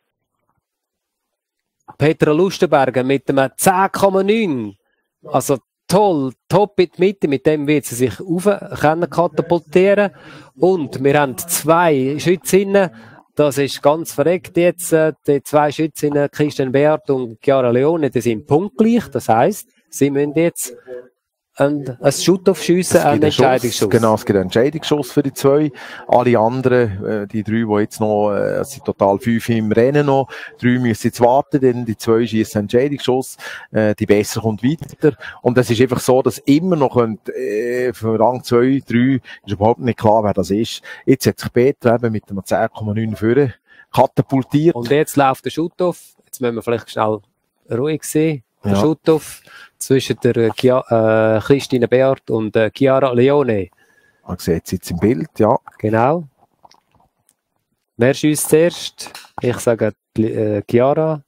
Petra Lustenberger mit einem zehn Komma neun. Also toll, top in die Mitte, mit dem wird sie sich rauf können katapultieren. Und wir haben zwei Schützinnen. Das ist ganz verreckt jetzt. Äh, die zwei Schützinnen, Christine Beard und Chiara Leone, die sind punktgleich. Das heisst, sie müssen jetzt ein, ein Shoot-off schiessen, einen Entscheidungsschuss. Genau, es gibt einen Entscheidungsschuss für die zwei. Alle anderen, äh, die drei, die jetzt noch, äh, es sind total fünf im Rennen noch, drei müssen jetzt warten, denn die zwei schiessen einen Entscheidungsschuss, äh, die besser kommt weiter. Und es ist einfach so, dass immer noch könnt, äh, für Rang zwei, drei, ist überhaupt nicht klar, wer das ist. Jetzt hat sich Petra eben mit dem zehn Komma neun führen katapultiert. Und jetzt läuft der Shoot-off. Jetzt müssen wir vielleicht schnell ruhig sein. Der Ja. Shoot-off zwischen der äh, Chia- äh, Christine Beard und äh, Chiara Leone. Man sieht es jetzt im Bild, ja. Genau. Wer schießt zuerst? Ich sage äh, Chiara.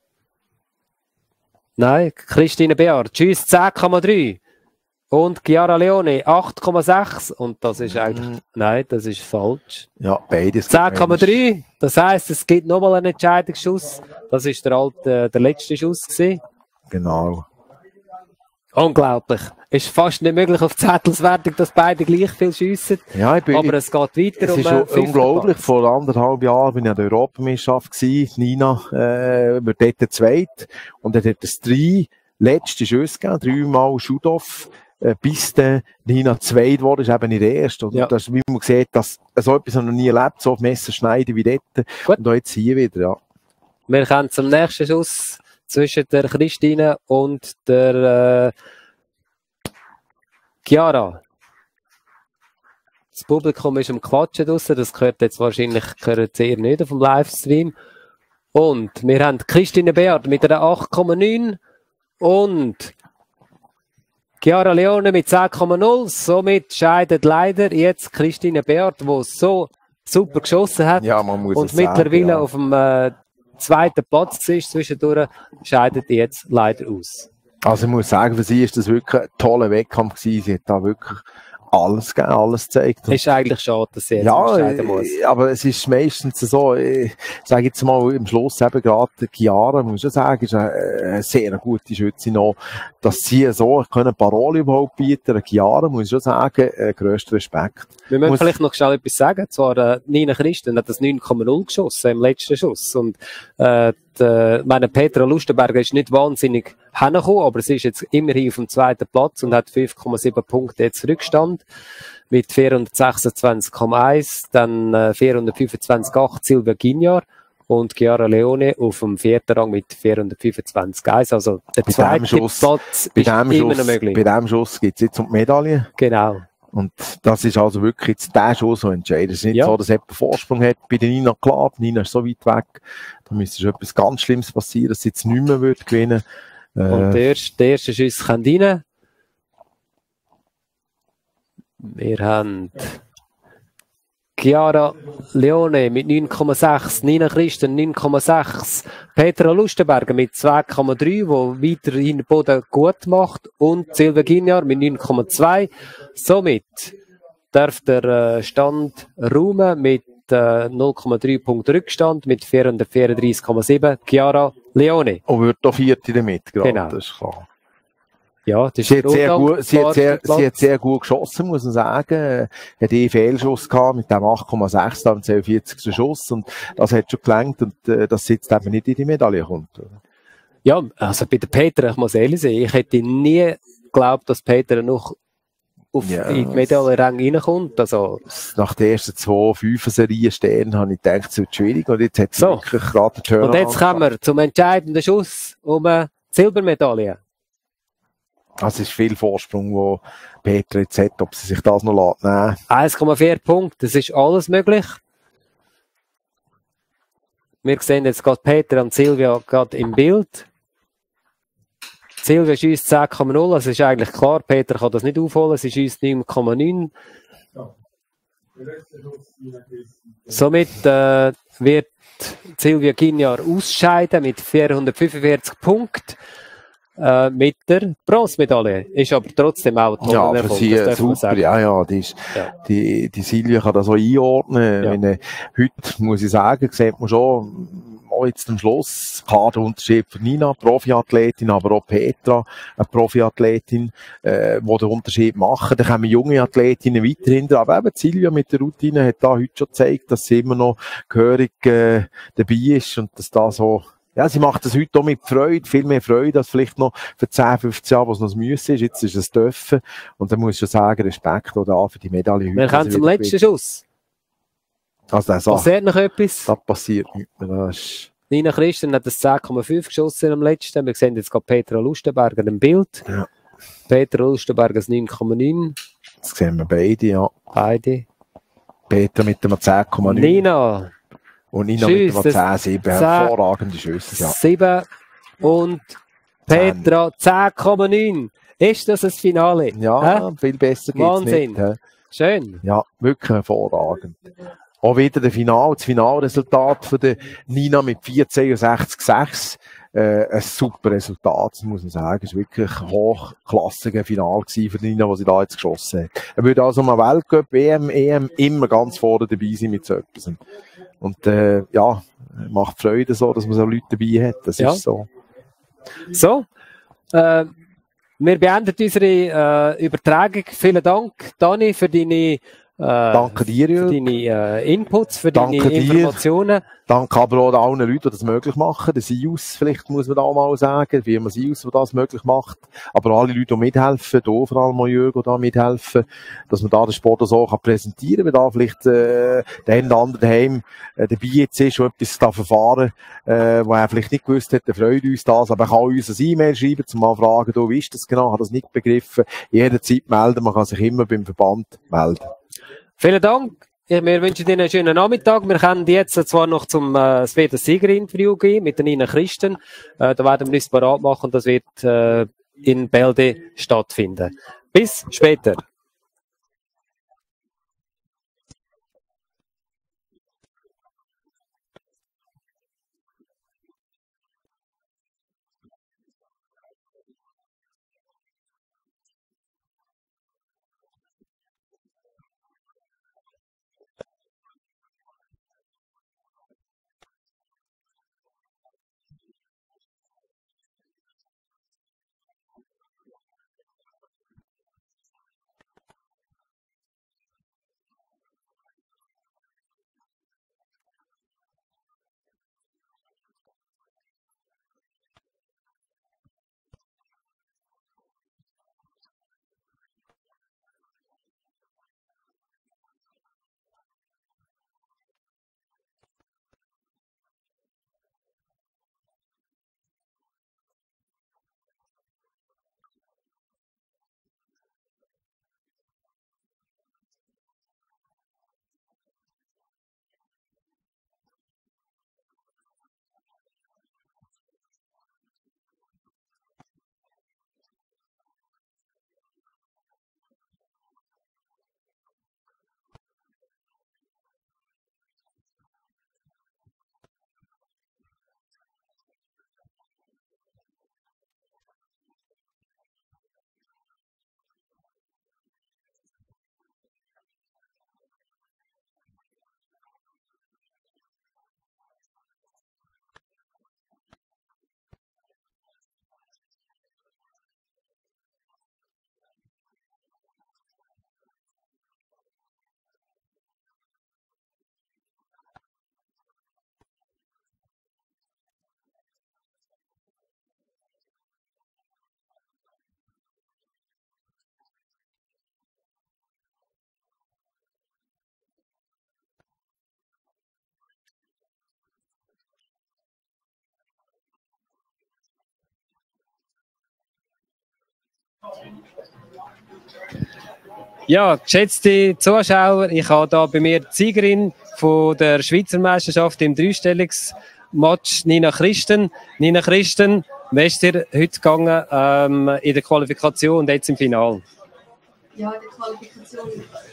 Nein, Christine Beard schießt zehn Komma drei. Und Chiara Leone acht Komma sechs. Und das ist eigentlich, nein, das ist falsch. Ja, beides. zehn Komma drei. Das heisst, es gibt nochmal einen Entscheidungsschuss. Das ist der alte, der letzte Schuss gewesen. Genau. Unglaublich. Ist fast nicht möglich auf Zettelswertung, dass beide gleich viel schiessen. Ja, ich bin, Aber es geht weiter. es um ist einen un- fünften unglaublich. Platz. Vor anderthalb Jahren bin ich an der Europameisterschaft gewesen. Nina, äh, wird dort der Zweit. Und er hat es drei letzte Schüsse gegeben, dreimal Shoot-off, äh, bis der Nina zweit wurde, ist eben nicht der erste. Und Ja. das ist, wie man sieht, dass so etwas noch nie erlebt, so auf Messer schneiden wie dort. Gut. Und auch jetzt hier wieder, ja. Wir kommen zum nächsten Schuss zwischen der Christine und der äh, Chiara. Das Publikum ist am Quatschen draussen, das gehört jetzt wahrscheinlich gehört ihr nicht auf dem Livestream. Und wir haben Christine Beard mit einer acht Komma neun und Chiara Leone mit zehn Komma null. Somit scheidet leider jetzt Christine Beard, die so super geschossen hat Ja, man muss und es sagen, mittlerweile ja. auf dem äh, zweiten Platz ist, zwischendurch scheidet jetzt leider aus. Also ich muss sagen, für sie ist das wirklich ein toller Wettkampf gewesen. Sie hat da wirklich alles gegeben, alles gezeigt. Es ist eigentlich schade, dass sie jetzt Ja, ausscheiden muss. äh, aber es ist meistens so, ich sage jetzt mal im Schluss eben gerade, die Chiara, muss ich schon sagen, ist eine, eine sehr gute Schütze noch, dass sie so können Parole überhaupt bieten. Eine Chiara, muss ich schon sagen, äh, grösster Respekt. Wir müssen muss- vielleicht noch schnell etwas sagen. Zwar, äh, Nina Christen hat das neun Komma null geschossen im letzten Schuss. Und, äh, die, meine Petra Lustenberger ist nicht wahnsinnig hingekommen, aber sie ist jetzt immerhin auf dem zweiten Platz und hat fünf Komma sieben Punkte jetzt Rückstand. Mit vierhundertsechsundzwanzig Komma eins, dann äh, vierhundertfünfundzwanzig Komma acht Silvia Guignard und Chiara Leone auf dem vierten Rang mit vierhundertfünfundzwanzig Komma eins. Also der Bei zweite dem Schuss- Platz Bei ist dem immer noch Schuss, möglich. bei dem Schuss gibt es jetzt um die Medaille. Genau. Und das ist also wirklich jetzt der Schuss, der entscheidet. Es ist nicht Ja. so, dass jemand Vorsprung hat. Bei der Nina klar, die Nina ist so weit weg. Da müsste schon etwas ganz Schlimmes passieren, dass sie jetzt nicht mehr wird gewinnen. Und Äh, der erste, der erste Schuss kommt rein. Wir haben Chiara Leone mit neun Komma sechs, Nina Christen neun Komma sechs, Petra Lustenberger mit zwei Komma drei, wo weiterhin den Boden gut macht, und Silvia Guignard mit neun Komma zwei. Somit darf der äh, Stand räumen mit äh, null Komma drei Punkt Rückstand mit vierhundertvierunddreißig Komma sieben Chiara Leone. und wird da Vierte damit, gerade. Genau. Das ist klar. Ja, das Sie ist hat, sehr gut, sie, hat sehr, Platz. sie hat sehr gut geschossen, muss man sagen. Hat eh Fehlschuss gehabt mit dem acht Komma sechs, da am zweiundvierzigsten Schuss. Und das hat schon gelangt und äh, das sitzt eben nicht in die Medaille kommt. Oder? Ja, also bei der Peter, ich muss ehrlich sein, ich hätte nie geglaubt, dass Peter noch auf Ja, in die Medaillenränge reinkommt. Also, nach den ersten zwei Fünfer-Serien stehen habe ich gedacht, es wird schwierig. Und jetzt hat sie so. wirklich gerade den Turnaround. Und jetzt kommen wir zum entscheidenden Schuss um eine Silbermedaille. Also es ist viel Vorsprung, wo Peter jetzt hat, ob sie sich das noch lässt nehmen. eins Komma vier Punkte, das ist alles möglich. Wir sehen jetzt gerade Peter und Silvia gerade im Bild. Silvia schießt zehn Komma null, also ist eigentlich klar, Peter kann das nicht aufholen, sie schießt neun Komma neun. Somit äh, wird Silvia Ginjar ausscheiden mit vierhundertfünfundvierzig Punkten. Äh, mit der Bronzemedaille. Ist aber trotzdem auch ein Ja, toller für Erfolg, sie das darf man super, sagen. ja, ja, die, ist, Ja. die, die Silvia kann das so einordnen. Ja. Wenn, äh, heute, muss ich sagen, sieht man schon, auch jetzt am Schluss, Kaderunterschied für Nina, Profiathletin, aber auch Petra, eine Profiathletin, äh, die den Unterschied machen. Dann kommen junge Athletinnen weiter hinter, aber eben Silvia mit der Routine hat da heute schon gezeigt, dass sie immer noch gehörig äh, dabei ist und dass da so. Ja, sie macht das heute auch mit Freude, viel mehr Freude als vielleicht noch für zehn, fünfzehn Jahre, wo es noch das Müssen ist. Jetzt ist es dürfen. Und dann muss ich schon sagen, Respekt auch für die Medaille heute. Wir kommen zum letzten Schuss. Also der Sache, Passiert noch etwas? da passiert nichts mehr. Das ist, Nina Christen hat das zehn Komma fünf geschossen am letzten. Wir sehen jetzt gerade Petra Lustenberger im Bild. ja, Petra Lustenberger das neun Komma neun. das sehen wir beide, ja. Beide. Peter mit dem zehn Komma neun Nina und Nina Schüss, mit dem das zehn Komma sieben. zehn Hervorragende Schüsse, ja. sieben und Petra zehn Komma neun. Ist das ein Finale? Ja, Hä? viel besser geht's Wahnsinn. nicht. Hä? Schön. Ja, wirklich hervorragend. Auch wieder der Final, das Finalresultat von der Nina mit vierzehn sechs. Äh, ein super Resultat, das muss man sagen. Es war wirklich ein hochklassiges Final gewesen für Nina, was sie da jetzt geschossen hat. Er würde also mal Weltcup, W M, E M immer ganz vorne dabei sein mit so etwas. Und äh, ja, macht Freude so, dass man so Leute dabei hat. Das Ja. ist so. So, äh, wir beenden unsere äh, Übertragung. Vielen Dank, Dani, für deine, äh, Danke dir, für Jürg. deine äh, Inputs, für Danke deine dir. Informationen. Danke aber auch allen Leuten, die das möglich machen. Der Sius, vielleicht muss man da mal sagen, die Firma Sius, die das möglich macht. Aber alle Leute, die mithelfen, hier vor allem auch Jürgen, die da mithelfen, dass man da den Sport so kann präsentieren kann, weil da vielleicht äh, der eine oder andere daheim äh, dabei jetzt ist und etwas da verfahren, äh, wo er vielleicht nicht gewusst hat, der freut uns das. Aber er kann uns ein E-Mail schreiben, zum mal fragen, du, wie ist das genau, hat das nicht begriffen. Jederzeit melden, man kann sich immer beim Verband melden. Vielen Dank. Ich, wir wünschen dir einen schönen Nachmittag. Wir können jetzt zwar noch zum äh, Sveta Sieger-Interview gehen mit der Nina Christen. Äh, da werden wir uns bereit machen. Das wird äh, in Bälde stattfinden. Bis später. Ja, geschätzte Zuschauer, ich habe da bei mir die Siegerin von der Schweizer Meisterschaft im Dreistellungsmatch, Nina Christen. Nina Christen, wie ist dir heute gegangen ähm, in der Qualifikation und jetzt im Finale? Ja, in der Qualifikation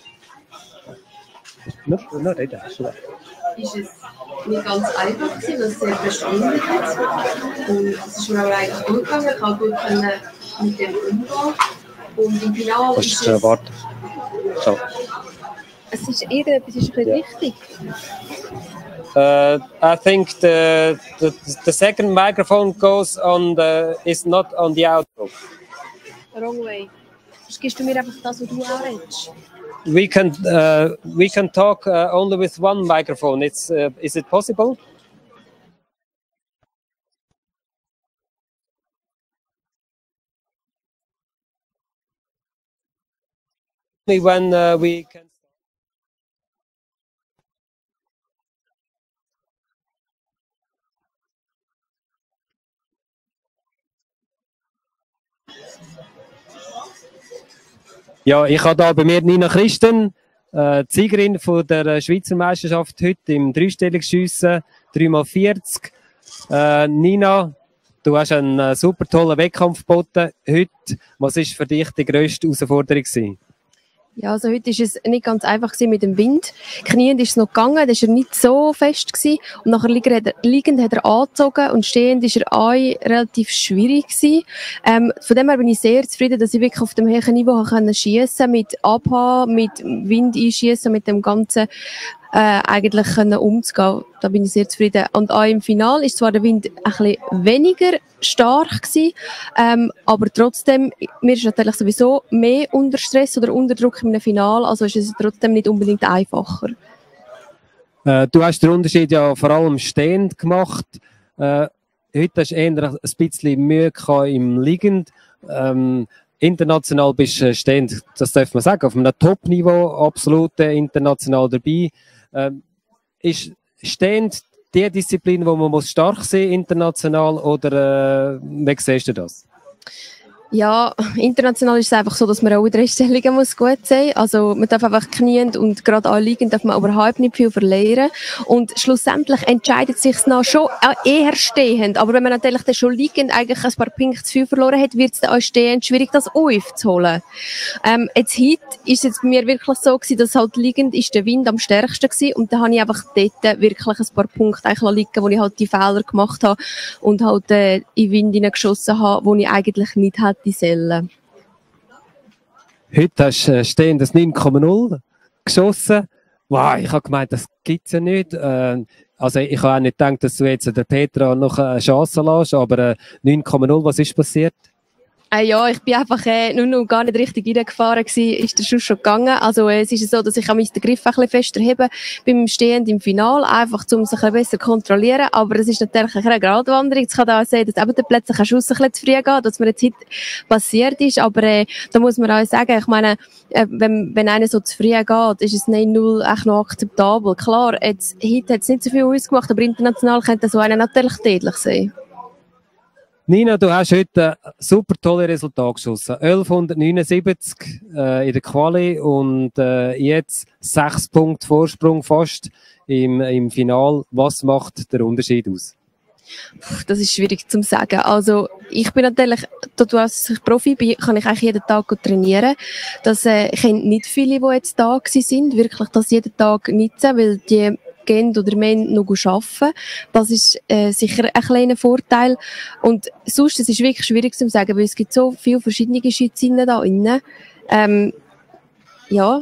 Nur, nur reden. ist es nicht ganz einfach gewesen, weil es sehr verständig ist. Und es ist mir aber eigentlich gut gegangen. Ich konnte gut können mit dem umgehen. Und im Finale Kannst ist du es... warten? So. Es ist irgendetwas ist ein bisschen wichtig. Uh, I think the, the the second microphone goes on the is not on the outro. Wrong way. Sonst gibst du mir einfach das, was du auch redest. We can uh, we can talk uh, only with one microphone. It's uh, is it possible? When uh, we can. Ja, ich habe da bei mir Nina Christen, äh, die Siegerin von der Schweizer Meisterschaft heute im Dreistellungsschiessen, drei mal vierzig. Äh, Nina, du hast einen äh, super tollen Wettkampf geboten heute. Was war für dich die grösste Herausforderung gewesen? Ja, also heute war es nicht ganz einfach mit dem Wind. Kniend ist es noch gegangen, da war er nicht so fest gewesen. Und nachher liegend hat er, liegend hat er angezogen und stehend ist er auch relativ schwierig gewesen. Ähm, von dem her bin ich sehr zufrieden, dass ich wirklich auf dem hohen Niveau schiessen konnte, mit Abha, mit Wind einschiessen, mit dem ganzen äh, eigentlich können umzugehen. Da bin ich sehr zufrieden. Und auch im Finale ist zwar der Wind ein bisschen weniger stark gewesen, ähm, aber trotzdem, mir ist natürlich sowieso mehr unter Stress oder unter Druck im Finale, also ist es trotzdem nicht unbedingt einfacher. Äh, du hast den Unterschied ja vor allem stehend gemacht. Äh, heute hast du eher ein bisschen Mühe gehabt im Liegend. Ähm, international bist du stehend, das darf man sagen, auf einem Top-Niveau absolut äh, international dabei. Ähm, ist stehend die Disziplin, wo man muss stark sein international, oder äh, wie siehst du das? Ja, international ist es einfach so, dass man auch in der Stellungen muss gut sein muss. Also man darf einfach kniend und gerade auch liegend darf man überhaupt nicht viel verlieren. Und schlussendlich entscheidet sich es noch schon eher stehend. Aber wenn man natürlich dann schon liegend eigentlich ein paar Punkte zu viel verloren hat, wird es dann auch stehend schwierig, das aufzuholen. Ähm, jetzt heute ist es bei mir wirklich so gewesen, dass halt liegend ist der Wind am stärksten gewesen. Und dann habe ich einfach dort wirklich ein paar Punkte eigentlich liegen, wo ich halt die Fehler gemacht habe und halt äh, in den Wind hineingeschossen habe, wo ich eigentlich nicht hätte sollen. Heute hast du stehend das neun Komma null geschossen. Wow, ich habe gemeint, das gibt es ja nicht. Äh, also ich habe auch nicht gedacht, dass du jetzt der Petra noch eine Chance lässt, aber äh, neun Komma null, was ist passiert? Äh, ja, ich bin einfach äh, nur noch gar nicht richtig reingefahren gewesen, ist der Schuss schon gegangen. Also äh, es ist so, dass ich den Griff ein bisschen fester hebe beim Stehend im Finale, einfach um sich ein bisschen besser zu kontrollieren. Aber es ist natürlich eine Gratwanderung. Ich kann da auch sehen, dass eben der plötzlich ein Schuss ein bisschen zu früh geht, dass mir jetzt heute passiert ist. Aber äh, da muss man auch sagen, ich meine, äh, wenn, wenn einer so zu früh geht, ist es neun null echt noch akzeptabel. Klar, jetzt, heute hat es nicht so viel ausgemacht, aber international könnte so einer natürlich tödlich sein. Nina, du hast heute ein super tolles Resultat geschossen. elfhundertneunundsiebzig äh, in der Quali und äh, jetzt sechs Punkte Vorsprung fast im, im Final. Was macht der Unterschied aus? Das ist schwierig zu sagen. Also ich bin natürlich, da als ich Profi bin, kann ich eigentlich jeden Tag trainieren. Das, äh, ich kenne nicht viele, die jetzt da sind, wirklich das jeden Tag nutzen, weil die gehen oder men noch arbeiten. Das ist äh, sicher ein kleiner Vorteil. Und sonst, es ist wirklich schwierig zu sagen, weil es gibt so viele verschiedene Schützinnen da drinnen. Ähm, ja.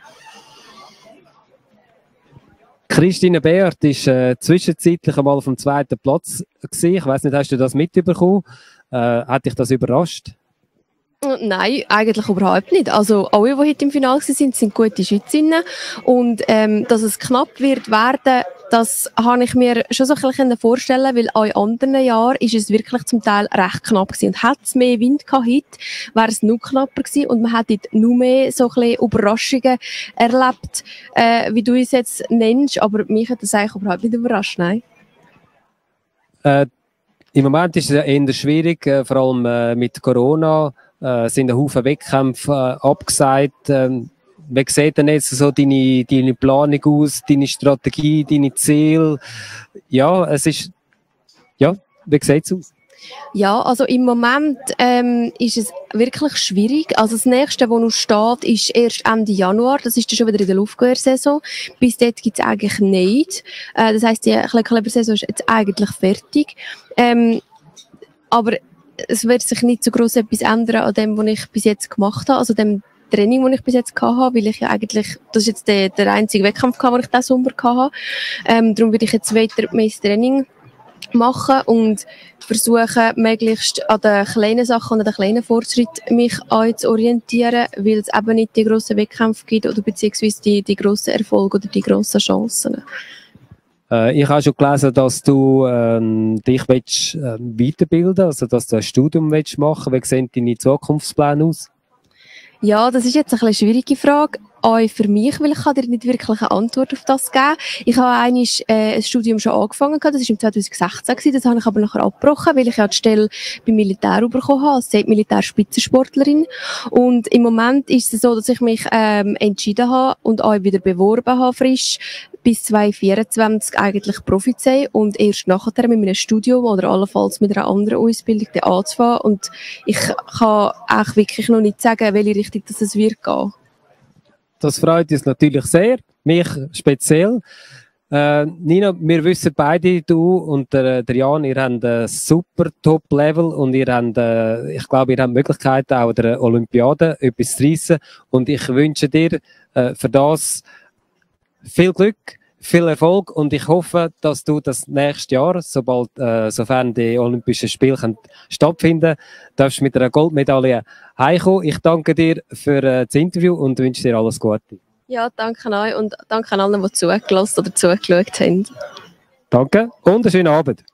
Christine Beert ist äh, zwischenzeitlich einmal auf dem zweiten Platz gewesen. Ich weiss nicht, hast du das mitbekommen? Äh, hat dich das überrascht? Nein, eigentlich überhaupt nicht. Also alle, die heute im Finale sind, sind gute Schützinnen. Und ähm, dass es knapp wird werden, das habe ich mir schon so ein bisschen vorstellen, weil auch in anderen Jahren ist es wirklich zum Teil recht knapp gewesen. Und hätte es mehr Wind gehabt heute, wäre es noch knapper gewesen und man hätte noch mehr so ein bisschen Überraschungen erlebt, äh, wie du es jetzt nennst. Aber mich hat das eigentlich überhaupt nicht überrascht, nein. Äh, Im Moment ist es ja eher schwierig, äh, vor allem äh, mit Corona. äh, sind ein Haufen Wettkämpfe äh, abgesagt. Ähm, wie sieht denn jetzt so deine, deine Planung aus, deine Strategie, deine Ziele? Ja, es ist, ja, wie sieht es aus? Ja, also im Moment ähm, ist es wirklich schwierig. Also das nächste, was noch steht, ist erst Ende Januar. Das ist dann schon wieder in der Luftgewehr-Saison. Bis dort gibt es eigentlich nicht. Äh, das heisst, die Kleber-Saison ist jetzt eigentlich fertig. Ähm, aber es wird sich nicht so gross etwas ändern an dem, was ich bis jetzt gemacht habe. Also dem Training, das ich bis jetzt hatte, weil ich ja eigentlich, das ist jetzt der, der einzige Wettkampf, den ich diesen Sommer hatte. Ähm, darum würde ich jetzt weiter mehr Training machen und versuchen, möglichst an den kleinen Sachen und an den kleinen Fortschritten mich zu orientieren, weil es eben nicht die grossen Wettkämpfe gibt oder beziehungsweise die, die grossen Erfolge oder die grossen Chancen. Äh, ich habe schon gelesen, dass du ähm, dich willst, äh, weiterbilden, also dass du ein Studium willst machen. Wie sehen deine Zukunftspläne aus? Ja, das ist jetzt eine bisschen schwierige Frage. Auch für mich, weil ich kann dir nicht wirklich eine Antwort auf das geben. Ich habe einmal äh, ein Studium schon angefangen, das war im zwanzig sechzehn, das habe ich aber nachher abgebrochen, weil ich ja die Stelle beim Militär bekommen habe, als Militärspitzensportlerin. Und im Moment ist es so, dass ich mich ähm, entschieden habe und auch wieder beworben habe, frisch, bis zwanzig vierundzwanzig eigentlich Profi zu sein und erst nachher mit einem Studium oder allenfalls mit einer anderen Ausbildung anzufangen. Und ich kann auch wirklich noch nicht sagen, welche Richtung das es wird gehen. Das freut uns natürlich sehr, mich speziell. Äh, Nina, wir wissen beide, du und der, der Jan, ihr habt ein super Top-Level und ihr habt, äh, ich glaube, ihr habt Möglichkeiten, auch der Olympiade etwas zu reissen. Und ich wünsche dir äh, für das viel Glück, viel Erfolg und ich hoffe, dass du das nächste Jahr, sobald, äh, sofern die Olympischen Spiele können stattfinden, darfst mit einer Goldmedaille heimkommen. Ich danke dir für äh, das Interview und wünsche dir alles Gute. Ja, danke an euch und danke an allen, die zugelassen oder zugeschaut haben. Danke und einen schönen Abend.